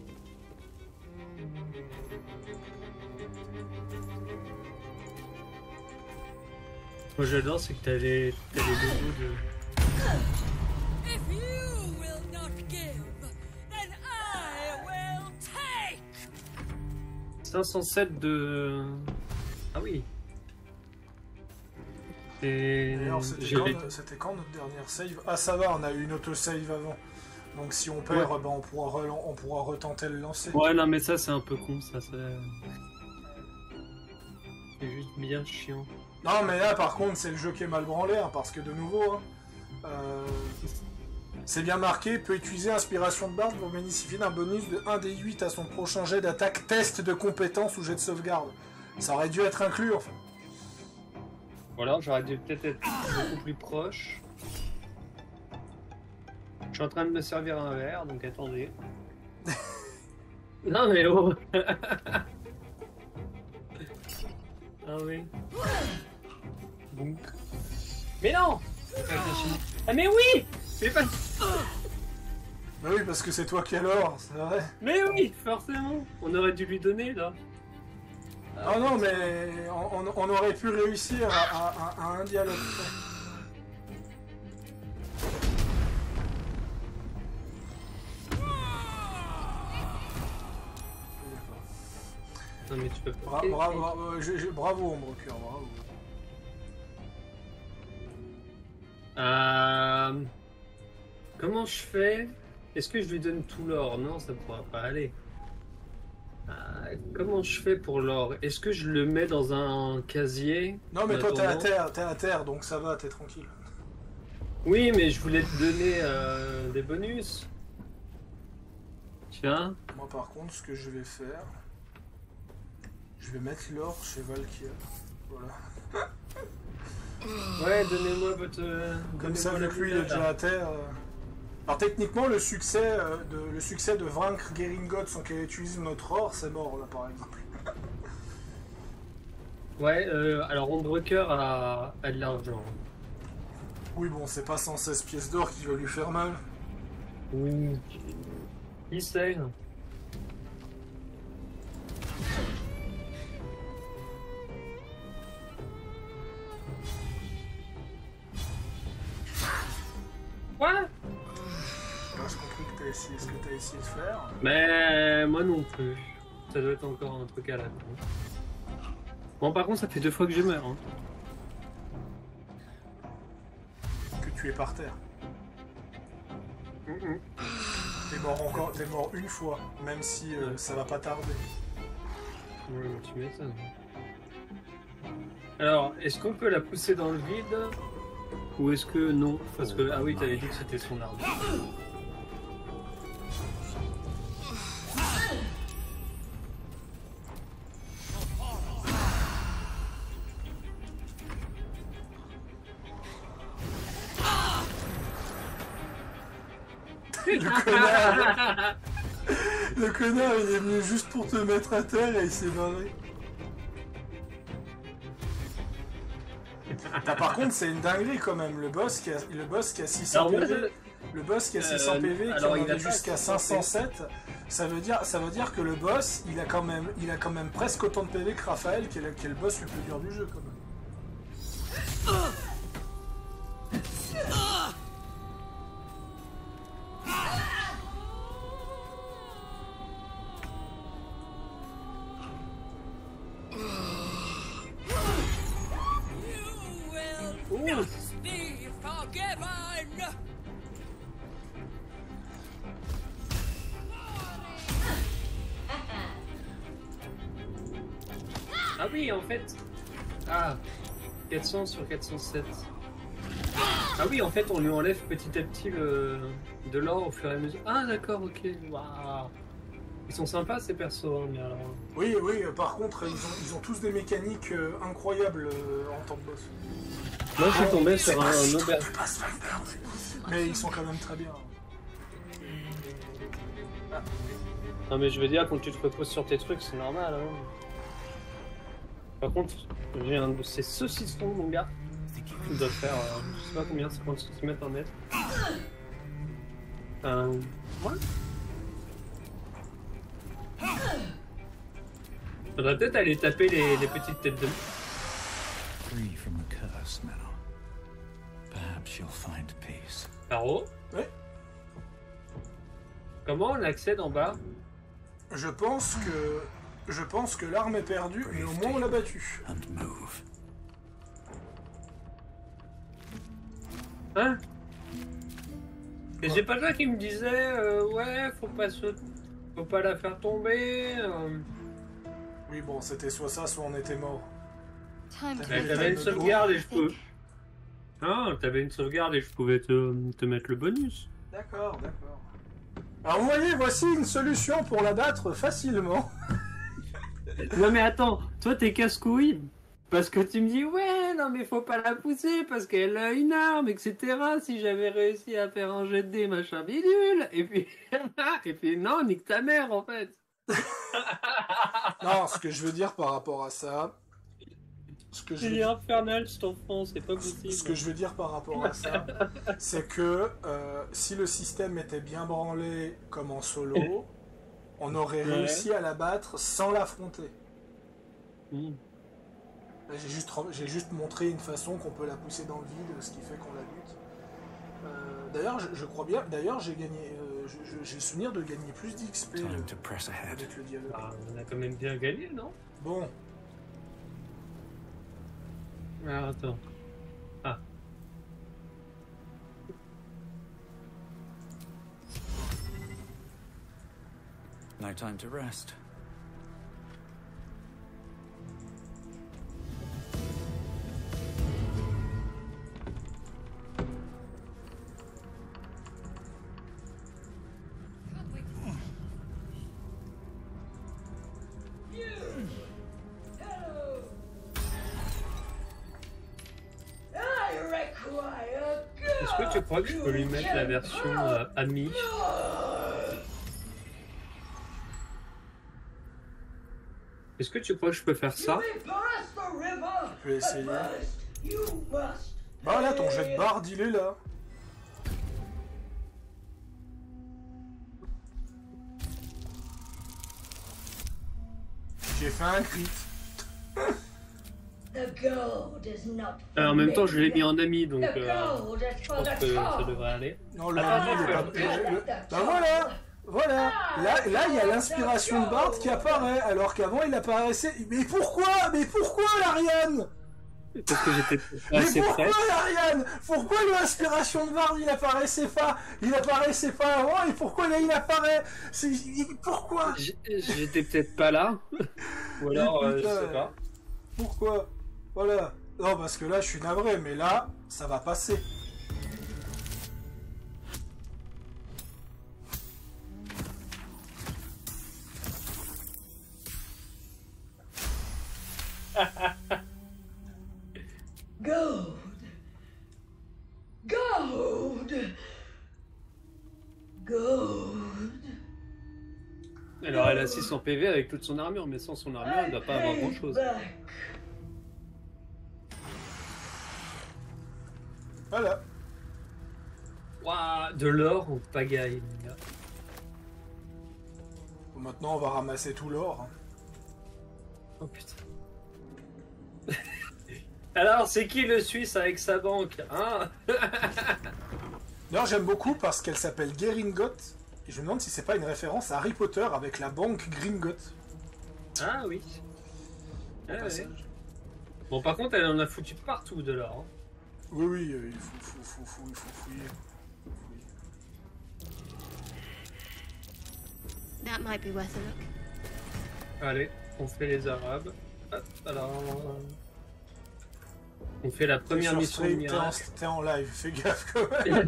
Moi j'adore, c'est que t'as les logos de... If you will not give, then I will take. 507 de... Ah oui. Et... D'ailleurs, c'était quand notre dernière save? Ah ça va, on a eu une auto-save avant. Donc si on perd, ouais. Ben, on pourra retenter le lancer. Ouais, non mais ça c'est un peu con, ça. C'est juste bien chiant. Non mais là par contre c'est le jeu qui est mal branlé, hein, parce que de nouveau, hein, c'est bien marqué, peut utiliser inspiration de barde pour bénéficier d'un bonus de 1d8 à son prochain jet d'attaque, test de compétence ou jet de sauvegarde. Ça aurait dû être inclus enfin. Voilà, j'aurais dû peut-être être beaucoup plus proche. Je suis en train de me servir un verre, donc attendez. Non mais oh. Ah oui. Donc. Mais non. Ah mais oui. Mais pas... Bah oui, parce que c'est toi qui as l'or, c'est vrai. Mais oui, forcément. On aurait dû lui donner, là. Ah non, mais on aurait pu réussir à un dialogue. Non mais tu peux pas... Bravo, Ombrecoeur, bravo. Comment je fais? Est-ce que je lui donne tout l'or? Non, ça pourra pas aller. Comment je fais pour l'or? Est-ce que je le mets dans un casier? Non, mais toi, t'es à terre, donc ça va, t'es tranquille. Oui, mais je voulais te donner des bonus. Tiens. Moi, par contre, ce que je vais faire, je vais mettre l'or chez Valkia. Voilà. Ouais, donnez-moi votre... Comme ça, vu que lui, il est déjà à terre... Alors, techniquement, le succès de vaincre Geringoth sans qu'elle utilise notre or, c'est mort, là, par exemple. Ouais, alors Ombrecoeur a de l'argent. Oui, bon, c'est pas 116 pièces d'or qui va lui faire mal. Oui. Qui sait? Quoi? J'ai compris que t'as essayé ce que t'as essayé de faire. Mais moi non plus. Ça doit être encore un truc à la con. Bon, par contre, ça fait 2 fois que je meurs. Hein. Que tu es par terre. T'es mort une fois, même si ça va pas tarder. Ouais, tu m'étonnes. Alors, est-ce qu'on peut la pousser dans le vide? Ou est-ce que non? Parce que, ah oui, t'avais dit que c'était son arme. Le connard, il est venu juste pour te mettre à terre et il s'est barré. Par contre, c'est une dinguerie quand même. Le boss qui a 600 PV, le boss qui a 600 PV, qui en avait jusqu'à 507, ça veut dire que le boss, il a quand même presque autant de PV que Raphaël, qui est le boss le plus dur du jeu quand même. Ah oui, en fait. Ah, 400 sur 407. Ah oui, en fait, on lui enlève petit à petit de l'or au fur et à mesure. Ah d'accord, ok. Waouh. Ils sont sympas ces persos, hein, mais alors... Oui, par contre, ils ont tous des mécaniques incroyables en tant que boss. Moi, je suis tombé sur un auberge. Mais ils sont quand même très bien. Non, mais je veux dire, quand tu te reposes sur tes trucs, c'est normal. Hein. Par contre, j'ai un de ces saucissons, mon gars. Il doit faire, je sais pas combien, 50 cm par mètre. Ouais. Faudrait peut-être aller taper les petites têtes de... Free from the curse now. Perhaps you'll find peace. Paro? Ouais. Comment on accède en bas? Je pense que l'arme est perdue, mais au moins on l'a battue. Hein? Et j'ai pas ça qui me disait, ouais, faut pas la faire tomber. Oui, bon, c'était soit ça, soit on était mort. T'avais une sauvegarde et je pouvais... Non, t'avais une sauvegarde et je pouvais te mettre le bonus. D'accord. Alors vous voyez, voici une solution pour la battre facilement. Non mais attends, toi t'es casse-couille parce que tu me dis ouais non mais faut pas la pousser parce qu'elle a une arme etc. Si j'avais réussi à faire un jet de dés machin bidule et puis non nique ta mère en fait. Non, ce que je veux dire par rapport à ça, C'est infernal cet enfant, c'est pas possible. Ce que je veux dire par rapport à ça, c'est que si le système était bien branlé comme en solo, on aurait réussi à la battre sans l'affronter. J'ai juste montré une façon qu'on peut la pousser dans le vide, ce qui fait qu'on la bute. D'ailleurs, je crois bien. D'ailleurs, j'ai gagné. J'ai le souvenir de gagner plus d'XP avec le dialogue. Ah, on a quand même bien gagné, non? Bon. Alors, attends. Ah. my time to rest. Est-ce que tu crois que je peux lui mettre la version Ami? Est-ce que tu crois que je peux faire ça? Je vais essayer. Bah là, ton jet de barde, il est là. J'ai fait un crit. En même temps, je l'ai mis en ami, donc je pense que ça devrait aller. Non, le ami, il est pas... Bah voilà. Voilà, là il y a l'inspiration de Bard qui apparaît, alors qu'avant il apparaissait... Mais pourquoi l'Ariane? Parce que j'étais assez près. Mais pourquoi l'Ariane? Pourquoi l'inspiration de Bard il apparaissait pas avant, et pourquoi là il apparaît? Pourquoi? J'étais peut-être pas là. Ou alors, je sais pas. Pourquoi? Voilà. Non, parce que là je suis navré, mais là, ça va passer. Gold. Alors elle a 600 PV avec toute son armure, mais sans son armure, elle ne doit pas avoir grand chose. Voilà. Waouh, de l'or en pagaille. Maintenant on va ramasser tout l'or. Oh putain. Alors, c'est qui le Suisse avec sa banque, hein? D'ailleurs, j'aime beaucoup parce qu'elle s'appelle Gringotts, et je me demande si c'est pas une référence à Harry Potter avec la banque Gringotts. Ah oui. Ah, ouais. Bon, par contre, elle en a foutu partout de l'or. Hein. Oui, il faut fouiller. That might be worth a look. Allez, on fait les Arabes. Alors... On fait la première mission de miracle. T'es en live, fais gaffe quand même.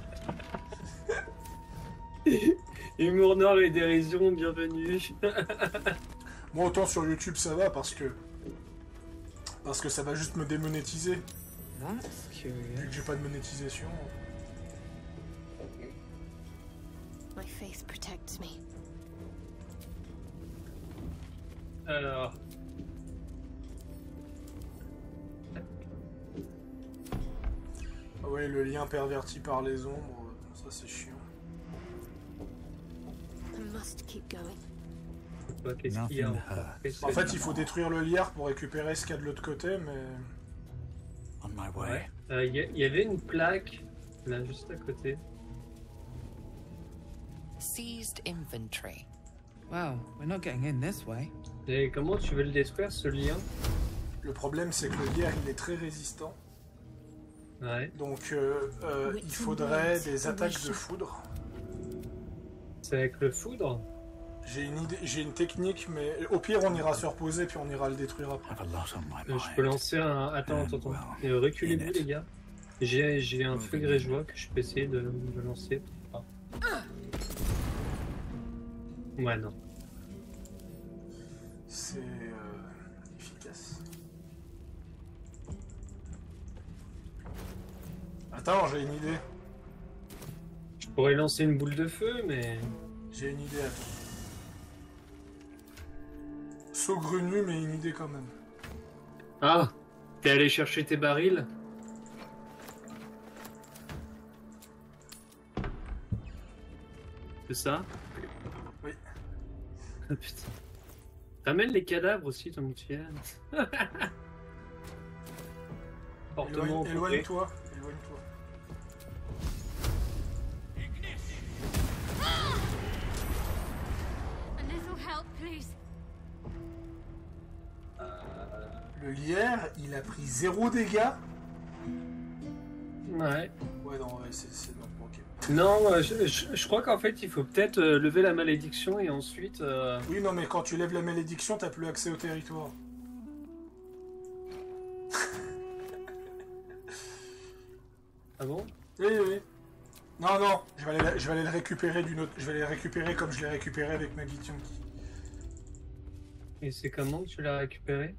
Humour noir et dérision, bienvenue. Moi autant sur YouTube ça va parce que ça va juste me démonétiser. Vu que j'ai pas de monétisation. My faith protects me. Alors... Ah ouais, le lien perverti par les ombres, ça c'est chiant. Qu'est-ce qu'il y a en fait, il faut détruire le lierre pour récupérer ce qu'il y a de l'autre côté, mais... Ouais. Il y avait une plaque, là, juste à côté. Seized inventory. Wow, we're not getting in this way. Et comment tu veux le détruire, ce lien? Le problème, c'est que le lierre, il est très résistant. Ouais. Donc, il faudrait des attaques de foudre. C'est avec le foudre? J'ai une idée, j'ai une technique, mais au pire, on ira se reposer, puis on ira le détruire après. Je peux lancer un... Attends. Reculez-vous, les gars. J'ai un feu grégeois que je peux essayer de lancer. Ah. Ouais, non. C'est efficace. Attends, j'ai une idée. Je pourrais lancer une boule de feu, mais... J'ai une idée, attends. Saugrenu, mais une idée quand même. Ah, t'es allé chercher tes barils? C'est ça? Oui. Ah putain. Ramène les cadavres aussi, ton mutuel. Éloigne-toi. Le lierre, il a pris 0 dégâts. Ouais. Ouais, non, ouais, c'est non, ok. Non, je crois qu'en fait il faut peut-être lever la malédiction et ensuite... Oui, non, mais quand tu lèves la malédiction, t'as plus accès au territoire. Ah bon? Oui, oui. Non, non, je vais aller le récupérer d'une autre... Je vais aller le récupérer comme je l'ai récupéré avec Maggie Tionki. Et c'est comment que tu l'as récupéré?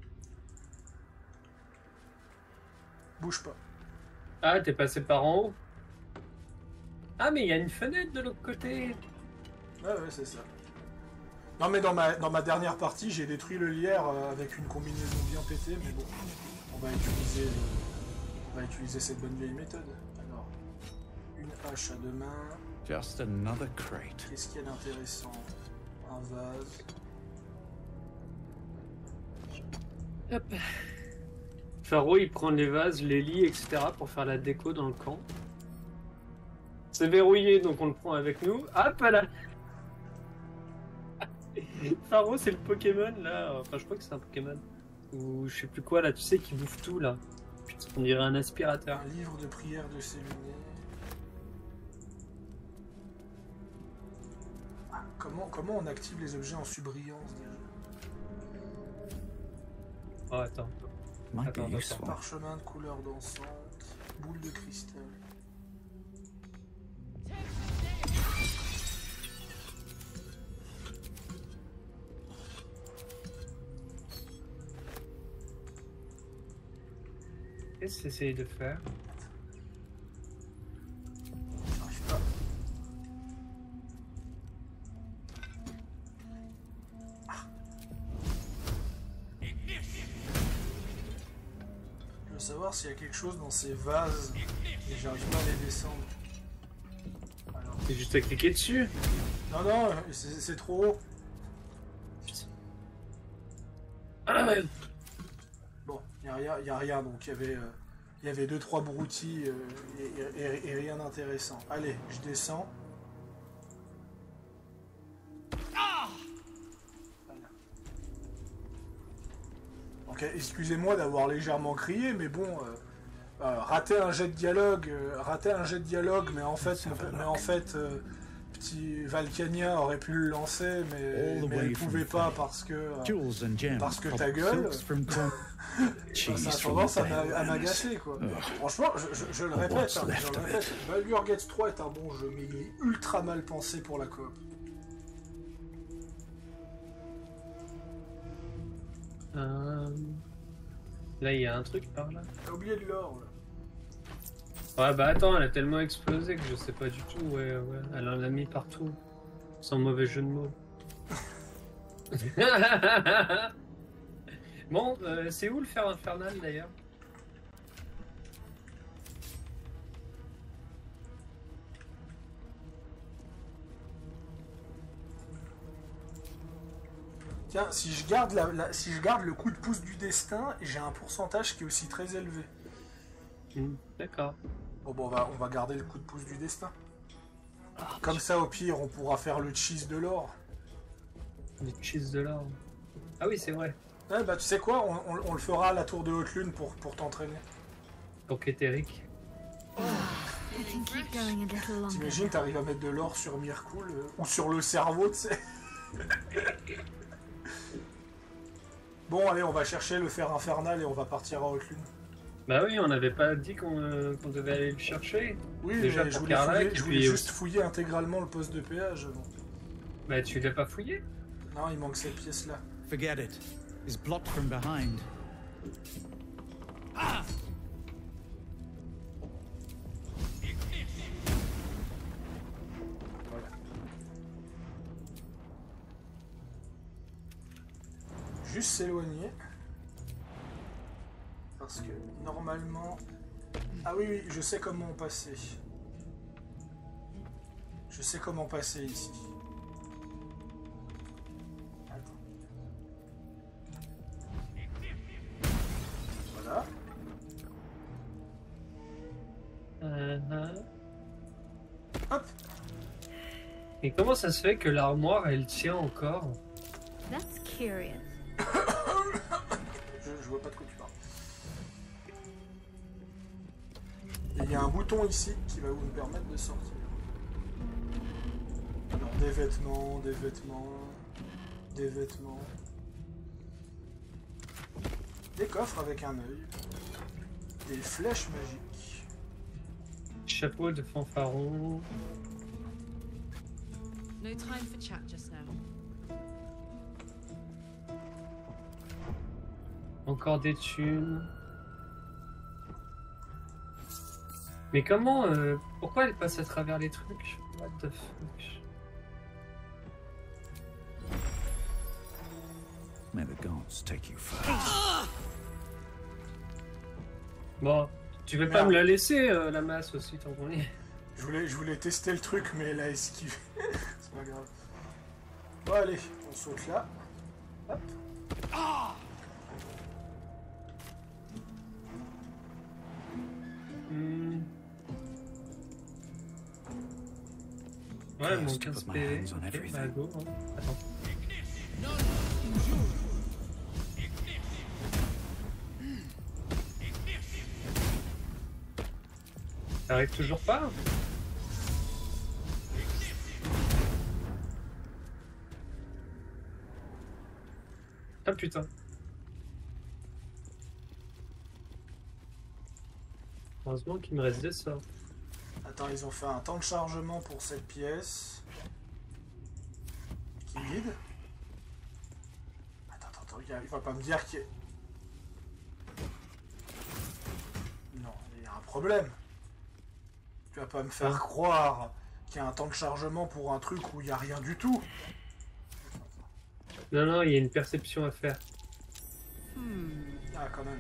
Bouge pas. Ah, t'es passé par en haut? Ah, mais il y a une fenêtre de l'autre côté. Ouais, ouais, c'est ça. Non, mais dans ma dernière partie, j'ai détruit le lierre avec une combinaison bien pétée, mais bon, on va utiliser cette bonne vieille méthode. Alors, une hache à deux mains. Just another crate. Qu'est-ce qu'il y a d'intéressant? Un vase. Hop. Faro, il prend les vases, les lits, etc. pour faire la déco dans le camp. C'est verrouillé, donc on le prend avec nous. Hop là. Faro, c'est le Pokémon là. Enfin, je crois que c'est un Pokémon. Ou je sais plus quoi là, tu sais, qui bouffe tout là. Putain, on dirait un aspirateur. Un livre de prière de Séluné. Ah, comment on active les objets en surbrillance déjà? Oh, attends. Attends. Parchemin de couleur dansante. Boule de cristal. Qu'est-ce que t'essayes de faire? J'arrive pas. Je veux savoir s'il y a quelque chose dans ces vases et j'arrive pas à les descendre. C'est juste à cliquer dessus. Non, non, c'est trop haut. Bon, il n'y a rien, donc il y avait 2-3 broutilles et rien d'intéressant. Allez, je descends. Voilà. Donc excusez-moi d'avoir légèrement crié, mais bon, rater un jet de dialogue, mais en fait, petit Valkania aurait pu le lancer, mais elle pouvait pas parce que ta gueule, ça a tendance à m'agacer quoi. Franchement, je le répète, Baldur's Gate 3 est un bon jeu, mais il est ultra mal pensé pour la coop. Là, il y a un truc par là. T'as oublié de l'or là. Ouais, bah attends, elle a tellement explosé que je sais pas du tout. Ouais, elle en a mis partout. Sans mauvais jeu de mots. Bon, c'est où le fer infernal d'ailleurs? Tiens, si je garde le coup de pouce du destin, j'ai un pourcentage qui est aussi très élevé. D'accord. Bon, on va garder le coup de pouce du destin. Comme ça, au pire, on pourra faire le cheese de l'or. Le cheese de l'or. Ah oui, c'est vrai. Ouais, bah tu sais quoi, on le fera à la tour de haute lune pour t'entraîner. Pour Kétéric. T'imagines, t'arrives à mettre de l'or sur Mirkul ou sur le cerveau, tu sais. Bon, allez, on va chercher le fer infernal et on va partir à haute lune. Bah oui, on n'avait pas dit qu'on devait aller le chercher. Oui, déjà mais pour je voulais juste fouiller intégralement le poste de péage. Donc. Bah tu l'as pas fouillé? Non, il manque cette pièce-là. Forget it. It's blocked from behind. Ah! Voilà. Juste s'éloigner. Parce que normalement... Ah oui, je sais comment passer. Je sais comment passer ici. Attends. Voilà. Hop. Et comment ça se fait que l'armoire, elle tient encore? That's curious. Je vois pas de quoi tu parles. Et il y a un bouton ici qui va vous permettre de sortir. Des vêtements, des vêtements, des vêtements. Des coffres avec un œil. Des flèches magiques. Chapeau de fanfaron. No time for chat just now. Encore des thunes. Mais comment pourquoi elle passe à travers les trucs? What the fuck? May the gods take you first. Bon, tu veux pas me la laisser la masse aussi tant qu'on y est? Je voulais tester le truc, mais elle a esquivé. C'est pas grave. Bon allez, on saute là. Hop. Ouais, mon 15 PV. Okay, bah go, hein. Attends. T'arrives toujours pas? Ah putain. Heureusement qu'il me reste des sorts. Attends, ils ont fait un temps de chargement pour cette pièce. Qui est vide. Attends, il va pas me dire qu'il y a... Non, il y a un problème. Tu vas pas me faire croire qu'il y a un temps de chargement pour un truc où il n'y a rien du tout. Non, non, il y a une perception à faire. Ah, quand même.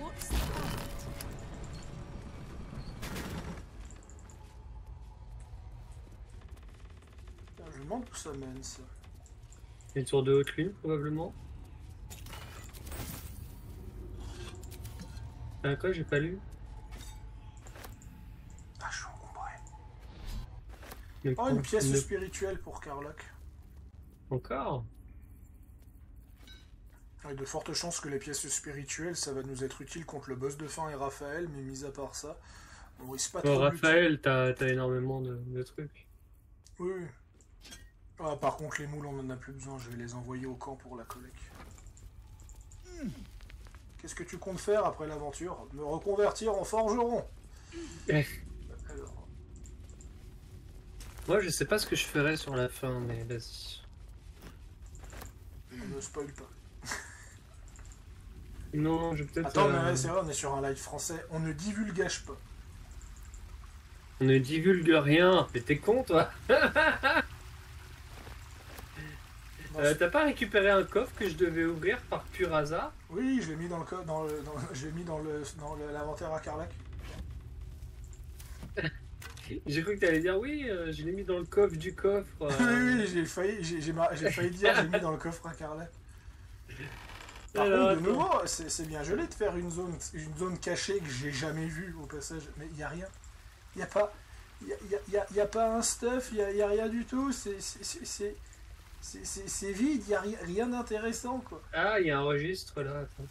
Je me demande où ça mène, ça. Une tour de haute lune, probablement. Ah, quoi, j'ai pas lu? Ah, je suis encombré. Mais oh, une pièce spirituelle pour Karlach. Encore? Avec de fortes chances que les pièces spirituelles, ça va nous être utile contre le boss de fin et Raphaël, mais mis à part ça, on risque pas trop. Raphaël, t'as énormément de trucs. Oui. Ah, par contre, les moules, on en a plus besoin, je vais les envoyer au camp pour la collecte. Qu'est-ce que tu comptes faire après l'aventure? Me reconvertir en forgeron? Alors... Moi, je sais pas ce que je ferais sur la fin, mais vas-y. On ne spoil pas. Non, je vais peut-être... Attends, mais c'est vrai, on est sur un live français. On ne divulgage pas. On ne divulgue rien. Mais t'es con, toi. T'as pas récupéré un coffre que je devais ouvrir par pur hasard? Oui, je l'ai mis dans le coffre, je l'ai mis dans l'inventaire à Karlach. J'ai cru que t'allais dire oui, je l'ai mis dans le coffre du coffre. Oui, j'ai failli dire j'ai mis dans le coffre à Karlach. Par contre, de nouveau, c'est bien gelé de faire une zone cachée que j'ai jamais vue au passage. Mais il n'y a rien. Il n'y a pas... Il y a pas un stuff, il n'y a rien du tout. C'est vide, il n'y a rien d'intéressant, quoi. Ah, il y a un registre là, attends.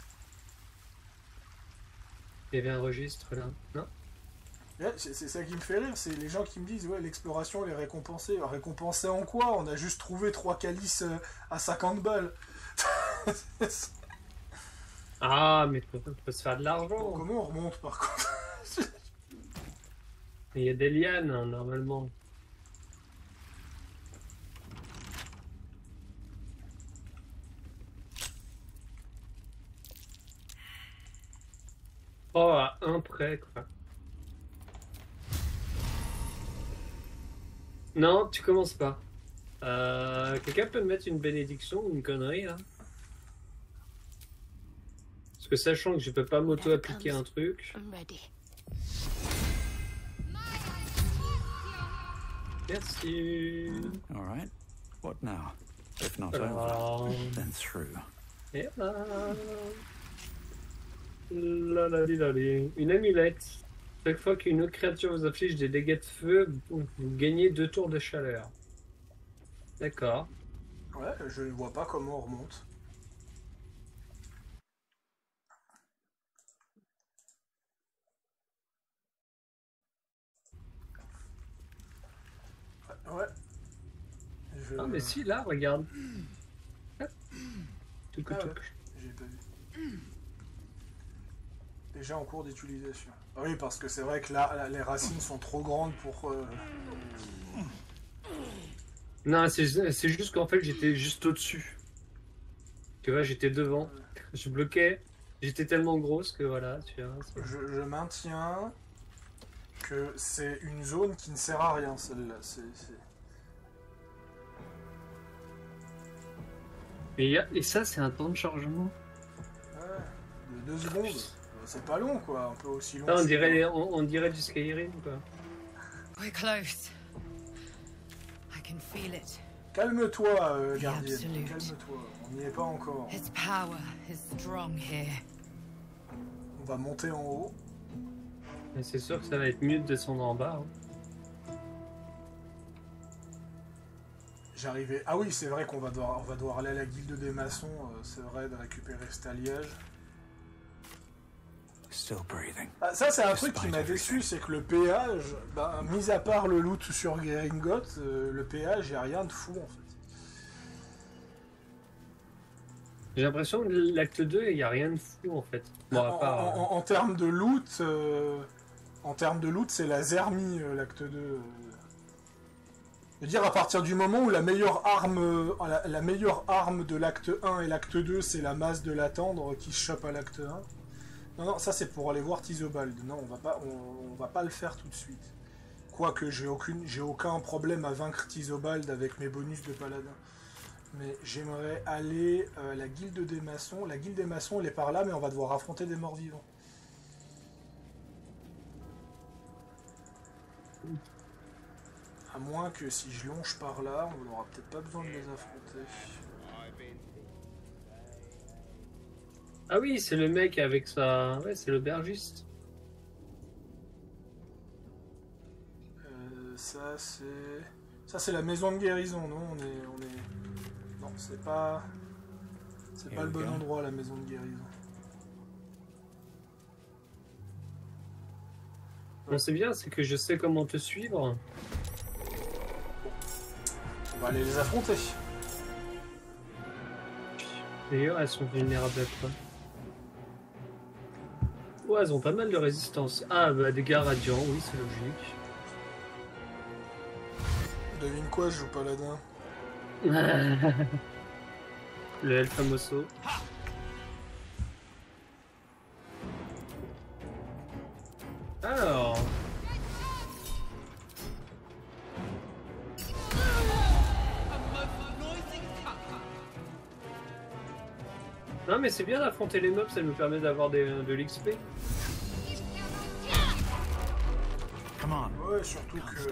Il y avait un registre là, non? Ouais, c'est ça qui me fait rire, c'est les gens qui me disent ouais, l'exploration elle est récompensée. Récompensée en quoi? On a juste trouvé 3 calices à 50 balles. Ah, mais on peut se faire de l'argent. Bon, comment on remonte par contre? Il y a des lianes, hein, normalement. Oh, à un près, quoi. Non, tu commences pas. Quelqu'un peut me mettre une bénédiction ou une connerie, là? Parce que sachant que je peux pas m'auto-appliquer un truc... Merci. All right. What now? If not over, then through. Et là. Une amulette. Chaque fois qu'une autre créature vous affiche des dégâts de feu, vous gagnez 2 tours de chaleur. D'accord. Ouais, je ne vois pas comment on remonte. Ouais. Ah mais si, là, regarde. Tout ouais, j'ai pas vu. Déjà en cours d'utilisation. Ah oui, parce que c'est vrai que là, les racines sont trop grandes pour... Non, c'est juste qu'en fait, j'étais juste au-dessus. Tu vois, j'étais devant. Je bloquais. J'étais tellement grosse que voilà, tu vois. Je maintiens que c'est une zone qui ne sert à rien, celle-là. Et ça, c'est un temps de chargement. Ouais, de 2 secondes. C'est pas long, quoi. Un peu aussi long. Ah, on dirait du Skyrim, quoi. We're close. I can feel it. Calme-toi, gardienne. Calme-toi. On n'y est pas encore. Its power is strong here. On va monter en haut. Mais c'est sûr que ça va être mieux de descendre en bas. Hein. J'arrivais. Ah oui, c'est vrai qu'on va devoir aller à la guilde des maçons. C'est vrai, de récupérer cet alliage. Ah, ça, c'est un truc qui m'a déçu, c'est que le péage, bah, mis à part le loot sur Gringotts, le péage, il n'y a rien de fou en fait. J'ai l'impression que l'acte 2, il n'y a rien de fou en fait. Bon, à part, en termes de loot, c'est la zermie l'acte 2. Je veux dire, à partir du moment où la meilleure arme de l'acte 1 et l'acte 2, c'est la masse de la tendre qui se chope à l'acte 1. Non, ça c'est pour aller voir Tizobald. Non, on va pas le faire tout de suite. Quoique j'ai aucun problème à vaincre Tizobald avec mes bonus de paladin. Mais j'aimerais aller à la guilde des maçons. La guilde des maçons, elle est par là, mais on va devoir affronter des morts vivants. À moins que si je longe par là, on n'aura peut-être pas besoin de les affronter. Ah oui, c'est le mec avec sa... Ouais, c'est l'aubergiste. Ça c'est la maison de guérison, non? On est... Non, c'est pas le bon endroit, la maison de guérison. Bon, c'est bien, c'est que je sais comment te suivre. On va aller les affronter. D'ailleurs, elles sont vulnérables à quoi? Ouais, elles ont pas mal de résistance. Ah, bah, dégâts radiants, oui, c'est logique. Devine quoi, je joue paladin. Le El Famoso. Alors... Non mais c'est bien d'affronter les mobs, ça nous permet d'avoir de l'XP. Ouais, surtout que...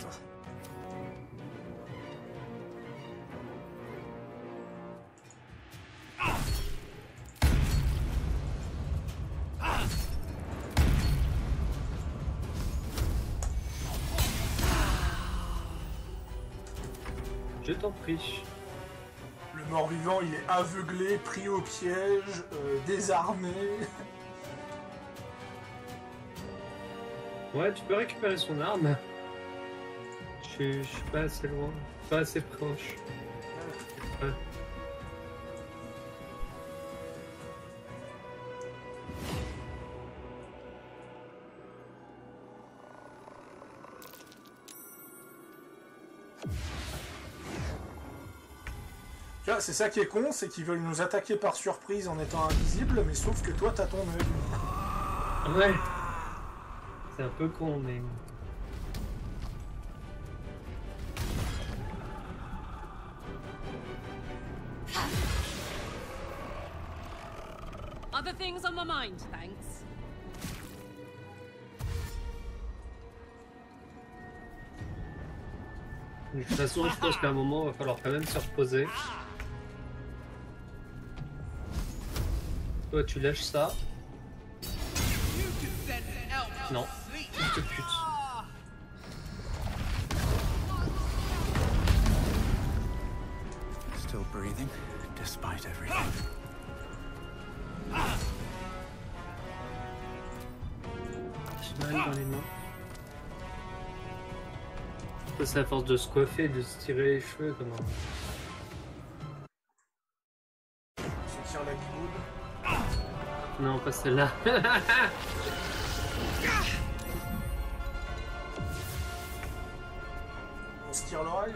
Je t'en prie. Le mort-vivant, il est aveuglé, pris au piège, désarmé. Ouais, tu peux récupérer son arme. Je suis pas assez loin, pas assez proche. Ouais. C'est ça qui est con, c'est qu'ils veulent nous attaquer par surprise en étant invisibles, mais sauf que toi t'as ton œil. Ouais. C'est un peu con, mais... Other things on my mind, thanks. De toute façon, je pense qu'à un moment, il va falloir quand même se reposer. Toi, tu lâches ça. Non, fils de pute. Still breathing, despite everything. J'ai mal dans les mains. Ça, c'est à force de se coiffer, de se tirer les cheveux, comment. Se tire la bigoule. Non, pas celle-là. On se tire l'oreille.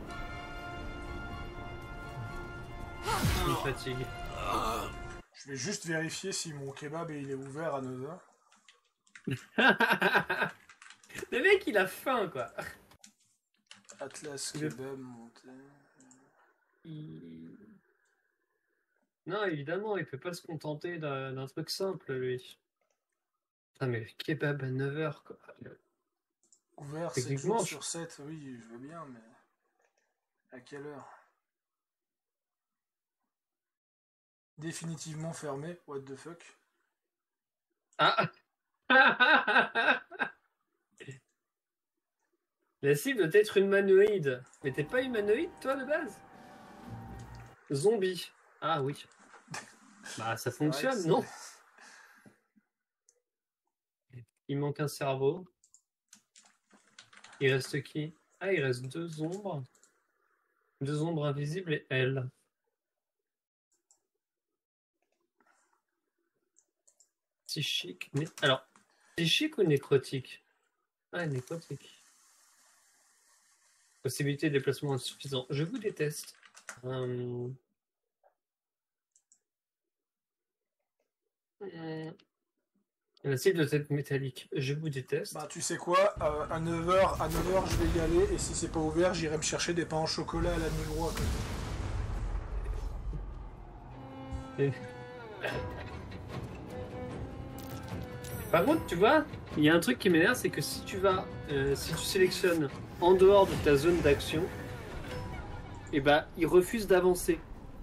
Je me fatigue. Je vais juste vérifier si mon kebab il est ouvert à 9h. Le mec il a faim quoi. Atlas kebab monté. Non évidemment il peut pas se contenter d'un truc simple lui. Putain mais kebab à 9h quoi. Ouvert 7 jours sur 7, oui je veux bien mais... À quelle heure? Définitivement fermé, what the fuck. Ah. La cible doit être humanoïde. Mais t'es pas humanoïde toi de base? Zombie. Ah oui. Bah ça fonctionne, non? Il manque un cerveau. Il reste qui? Ah il reste 2 ombres. 2 ombres invisibles et elle. Psychique. Alors, psychique ou nécrotique? Ah, nécrotique. Possibilité de déplacement insuffisant. Je vous déteste. La cible doit être métallique. Je vous déteste. Bah, tu sais quoi? À 9h, je vais y aller. Et si c'est pas ouvert, j'irai me chercher des pains au chocolat à la Migros à côté. Par contre, tu vois, il y a un truc qui m'énerve, c'est que si tu vas, si tu sélectionnes en dehors de ta zone d'action, et bah, il refuse d'avancer.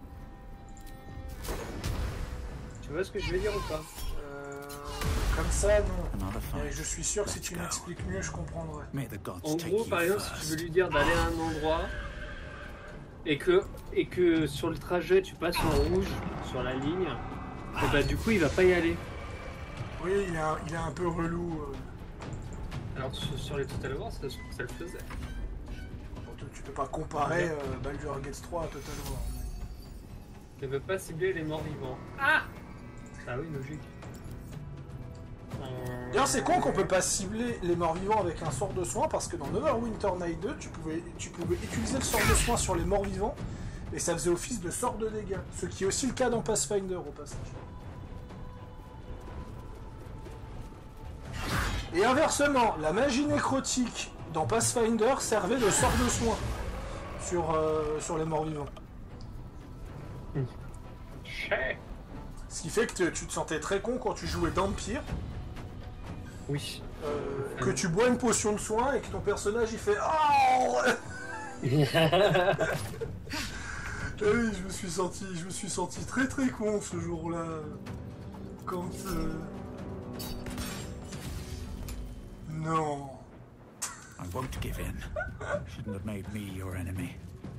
Tu vois ce que je veux dire ou pas? Comme ça, non. Et je suis sûr que si tu m'expliques mieux, je comprendrai. En gros, par exemple, si tu veux lui dire d'aller à un endroit, et que sur le trajet, tu passes en rouge, sur la ligne, et bah, du coup, il va pas y aller. Oui, il est un peu relou. Alors sur les Total War, ça le faisait. Bon, tu peux pas comparer Baldur's Gate 3 à Total War. Ne veut pas cibler les morts vivants. Ah oui, logique. D'ailleurs, c'est con qu'on peut pas cibler les morts vivants avec un sort de soin parce que dans Neverwinter Night 2, tu pouvais utiliser le sort de soin sur les morts vivants et ça faisait office de sort de dégâts. Ce qui est aussi le cas dans Pathfinder au passage. Et inversement, la magie nécrotique dans Pathfinder servait de sort de soin sur les morts vivants. Ce qui fait que tu te sentais très con quand tu jouais d'Empire. Oui. Que tu bois une potion de soin et que ton personnage il fait oh. Oui, je me suis senti très très con ce jour-là quand. Non. I won't give in. Shouldn't have made me your enemy.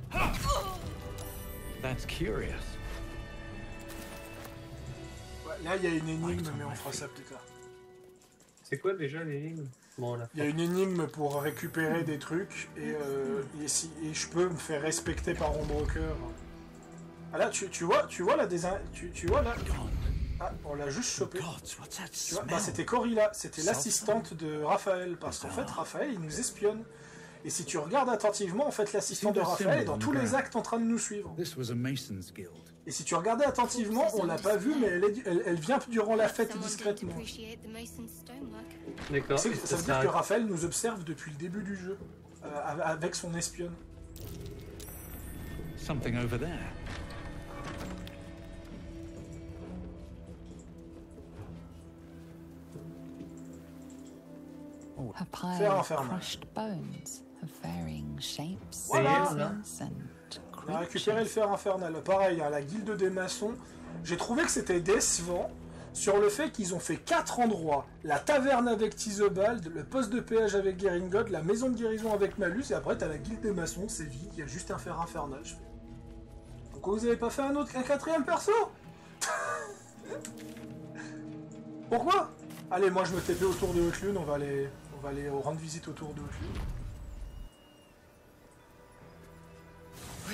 That's curious. Ouais, là, il y a une énigme, mais on fera ça plus tard. C'est quoi déjà l'énigme? Bon, il y a une énigme pour récupérer des trucs et je peux me faire respecter par Ombrecoeur. Ah là, tu vois là tu vois là. Ah, on l'a juste chopé. Tu vois, bah, c'était Corilla, c'était l'assistante de Raphaël, parce qu'en fait Raphaël il nous espionne. Et si tu regardes attentivement, en fait l'assistante de Raphaël est dans tous les actes en train de nous suivre. Et si tu regardais attentivement, on l'a pas vue, mais elle vient durant la fête discrètement. D'accord. Ça veut dire que Raphaël nous observe depuis le début du jeu, avec son espionne. Something over there. Her pile of crushed bones of varying shapes, sizes and on a récupéré le fer infernal. Pareil, à la guilde des maçons, j'ai trouvé que c'était décevant sur le fait qu'ils ont fait 4 endroits. La taverne avec Tizobald, le poste de péage avec Geringod, la maison de guérison avec Malus, et après t'as la guilde des maçons, c'est vide, il y a juste un fer infernal. Pourquoi vous avez pas fait un 4e perso? Pourquoi? Allez, moi je me TP autour de Haute-Lune, on va aller rendre visite autour de Haute-Lune.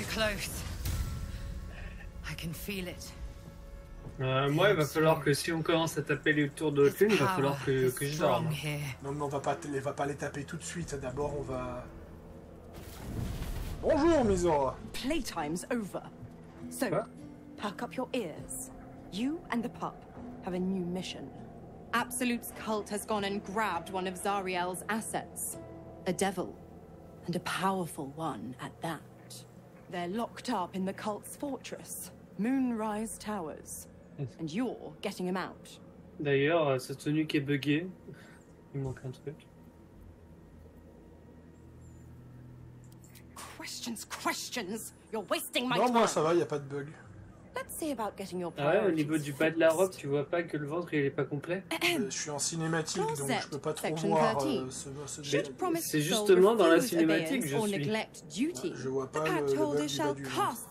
close. I can feel it. Moi, il va falloir que si on commence à taper les tours de l'autre lune, il va falloir que je dorme. Non, mais on va pas les taper tout de suite. D'abord, on va... Bonjour, Mizora. Playtime's over. So, perk up your ears. You and the pup have a new mission. Absolute's cult has gone and grabbed one of Zariel's assets. A devil. And a powerful one at that. They're locked up in the cult's fortress, Moonrise Towers. And you're getting him out. D'ailleurs, cette tenue qui est buggée, il manque un truc. Questions. You're wasting my time. Non, moi ça va, y a pas de bug. Let's see about getting your Ah ouais, au niveau du bas de la robe, tu vois pas que le ventre il est pas complet? Je suis en cinématique, donc je peux pas trop voir c'est justement dans la cinématique je suis. Je vois pas le bug du bas du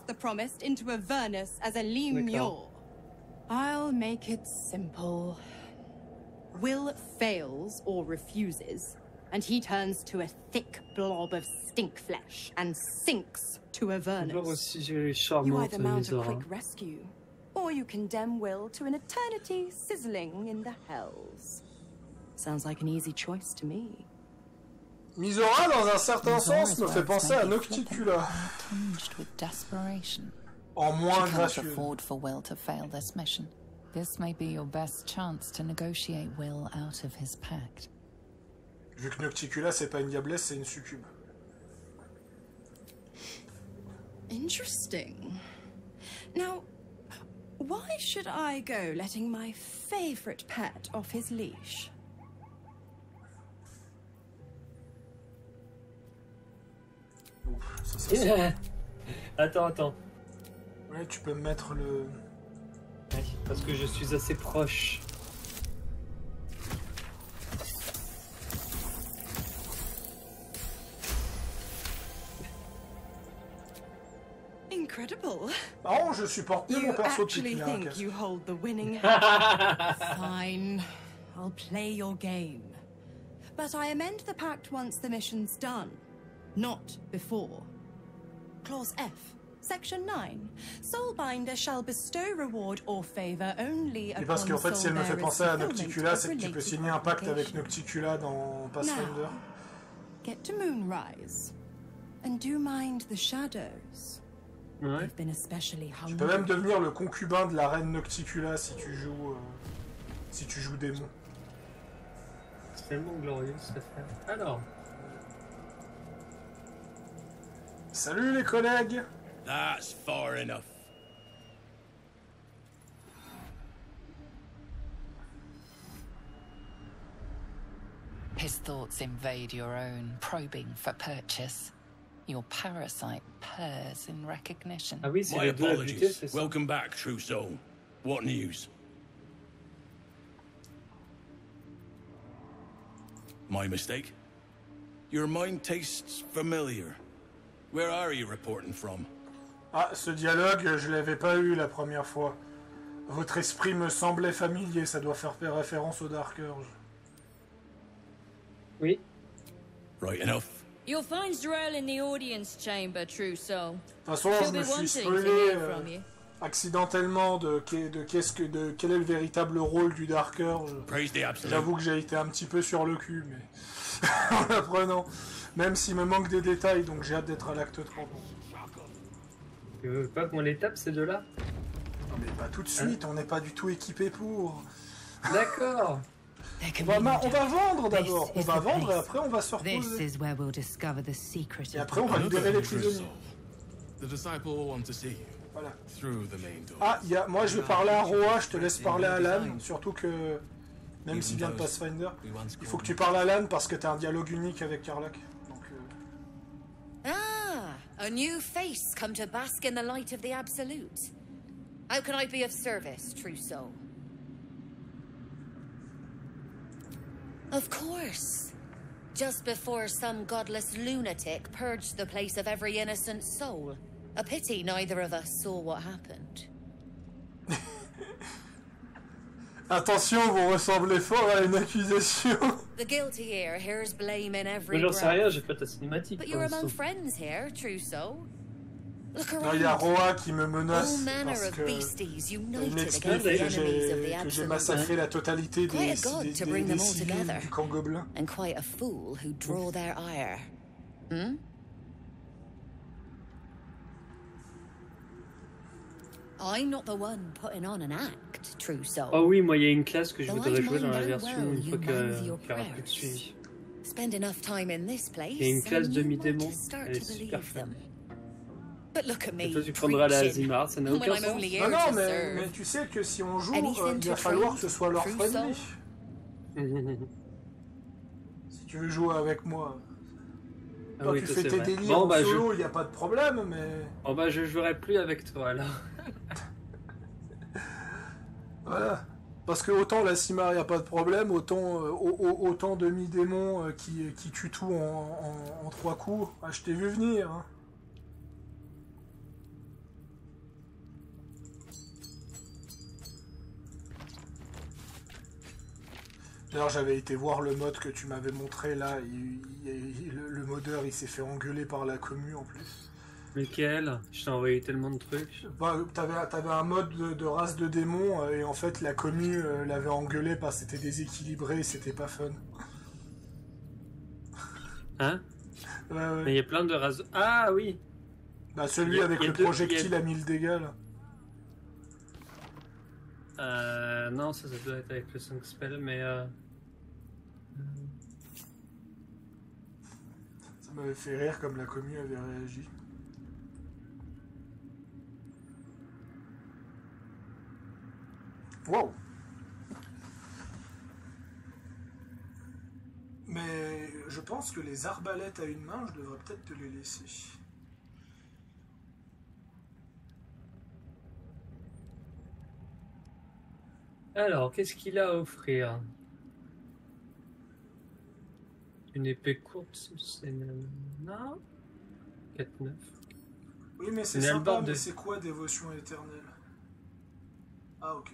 ventre. I'll make it simple. Will fails or refuses, and he turns to a thick blob of stink flesh and sinks to Avernus. You either mount a quick rescue, or you condemn Will to an eternity sizzling in the hells. Sounds like an easy choice to me. Mizora, dans un certain sens, me fait penser à Nocticula. En moins gracieux. Afford for Will to fail this mission. This may be your best chance to negotiate Will out of his pact. Vu que Nocticula c'est pas une diablesse, c'est une succube. Interesting. Now, why should I go letting my favorite pet off his leash? Attends. Ouais, tu peux mettre le... Ouais, parce que je suis assez proche. Incredible. Oh, je supporte plus mon perso qui think you hold the winning Fine. I'll play your game. But I amend the pact once the mission's done. Not before. Clause F. Section 9. Soulbinder shall bestow reward or favor only upon. Et parce qu'en fait, si elle me fait penser à Nocticula, c'est que tu peux signer un pacte avec Nocticula dans Pathfinder. Get to Moonrise. And do mind the shadows. Ouais. Tu peux même devenir le concubin de la reine Nocticula si tu joues démon. C'est tellement glorieux ça fait. Alors. Salut les collègues. That's far enough. His thoughts invade your own, probing for purchase. Your parasite purrs in recognition. Ah oui, c'est My les deux apologies. habités, c'est ça. Welcome back, true soul. What news? My mistake? Your mind tastes familiar. Where are you reporting from? Ah, ce dialogue, je l'avais pas eu la première fois. Votre esprit me semblait familier, ça doit faire référence au Dark Urge. Oui. Right enough. You'll find Z'rell in the audience chamber, true soul. De toute façon, je me suis spoilé accidentellement de quel est le véritable rôle du Dark Urge. J'avoue que j'ai été un petit peu sur le cul, mais en apprenant. Même s'il me manque des détails, donc j'ai hâte d'être à l'acte 3. Tu veux pas qu'on les tape ces deux-là? Non mais pas tout de suite, on n'est pas du tout équipé pour. D'accord. On va vendre d'abord, on va vendre et après on va se reposer. Et après on va libérer les prisonniers. Voilà. Ah, moi je vais parler à Roa, je te laisse parler à Lan, surtout que, même s'il vient de Pathfinder, il faut que tu parles à Lan parce que t'as un dialogue unique avec Karlach. Ah, a new face come to bask in the light of the Absolute. How can I be of service, true soul? Of course. Just before some godless lunatic purged the place of every innocent soul. A pity neither of us saw what happened. Attention, vous ressemblez fort à une accusation. The guilty ear hears blame in every Moi j'en sais rien, breath. j'ai fait ta cinématique. But you're among friends here, true soul. Non, il y a Roa qui me menace parce que il m'explique que j'ai massacré la totalité des civils du camp gobelin. And quite a fool who draw their ire. Hmm? I'm not the one putting on an act, true soul. Oh oui, moi il y a une classe que je voudrais jouer dans la version une fois qu'il y aura plus de suivi. Spend enough time in this place. Il y a une classe demi-démon, elle est super fun. But look at me. Et toi tu prendras la Azimar, ça n'a aucun sens. Non, mais tu sais que si on joue, il va falloir que ce soit leur friendly. Si tu veux jouer avec moi. Quand tu fais tes délires en solo, il n'y a pas de problème, mais... Oh bah je jouerai plus avec toi alors. Voilà. Parce que autant la Simar, il n'y a pas de problème, autant demi-démon qui tue tout en 3 coups. Ah, je t'ai vu venir. Hein. D'ailleurs, j'avais été voir le mode que tu m'avais montré là. Le modeur, il s'est fait engueuler par la commu en plus. Lequel? Je t'ai envoyé tellement de trucs. Bah, t'avais un mode de race de démons et en fait la commu l'avait engueulé parce que c'était déséquilibré et c'était pas fun. Hein? Ouais. Mais il y a plein de races. Ah oui! Bah, celui avec le projectile à 1000 dégâts là. Non, ça doit être avec le 5 spell, mais ça m'avait fait rire comme la commu avait réagi. Wow! Mais je pense que les arbalètes à une main, je devrais peut-être te les laisser. Alors, qu'est-ce qu'il a à offrir? Une épée courte, c'est... Non 4-9. Oui, mais c'est sympa, mais c'est quoi dévotion éternelle? Ah, ok.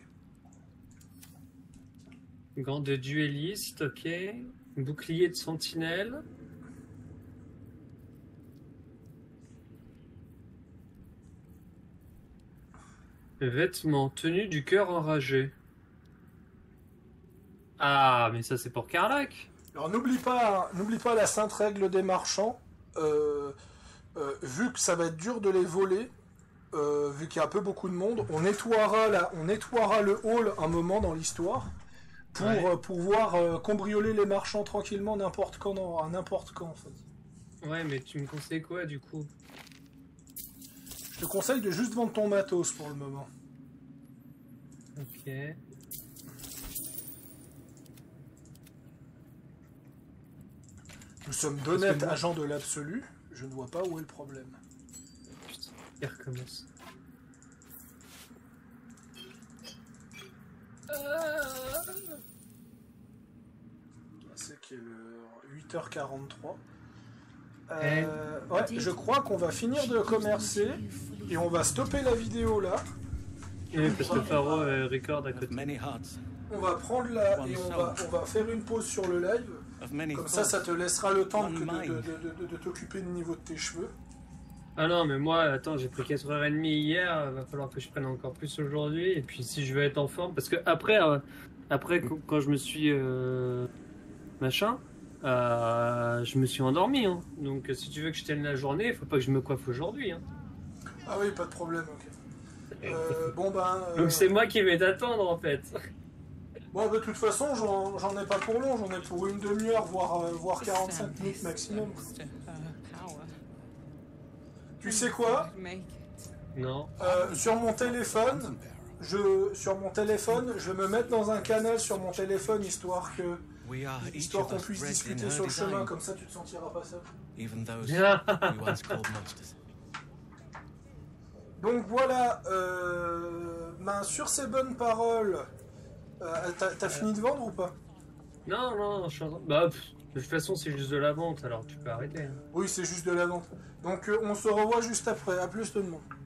Gant de duelliste, ok. Bouclier de sentinelle. Vêtements, tenue du cœur enragé. Ah, mais ça c'est pour Karlach. Alors n'oublie pas la sainte règle des marchands. Vu que ça va être dur de les voler, vu qu'il y a un peu beaucoup de monde, on nettoiera le hall un moment dans l'histoire pour pouvoir cambrioler les marchands tranquillement n'importe quand en fait. Ouais, mais tu me conseilles quoi du coup? Je te conseille de juste vendre ton matos pour le moment. Ok. Nous sommes d'honnêtes agents de l'absolu. Je ne vois pas où est le problème. Putain, il recommence. C'est qu'il est 8h43. Ouais, je crois qu'on va finir de commercer et on va stopper la vidéo là. Oui, parce que Faro record à côté. On va prendre là et on va faire une pause sur le live. Comme ça te laissera le temps de t'occuper du niveau de tes cheveux. Ah non, mais moi, attends, j'ai pris 4h30 hier, va falloir que je prenne encore plus aujourd'hui. Et puis si je veux être en forme, parce que après quand je me suis machin, je me suis endormi. Hein. Donc si tu veux que je tienne la journée, il faut pas que je me coiffe aujourd'hui. Hein. Ah oui, pas de problème, ok. Donc c'est moi qui vais t'attendre en fait. Bon, de toute façon, j'en ai pas pour long, j'en ai pour une demi-heure, voire 45 minutes maximum. Tu sais quoi? Non. Sur mon téléphone, je vais me mettre dans un canal sur mon téléphone histoire qu'on puisse discuter sur le chemin, comme ça tu te sentiras pas seul. Donc voilà, sur ces bonnes paroles, t'as fini de vendre ou pas? Non, je suis en... Bah, de toute façon c'est juste de la vente, alors tu peux arrêter. Hein. Oui, c'est juste de la vente. Donc on se revoit juste après, à plus tout le monde.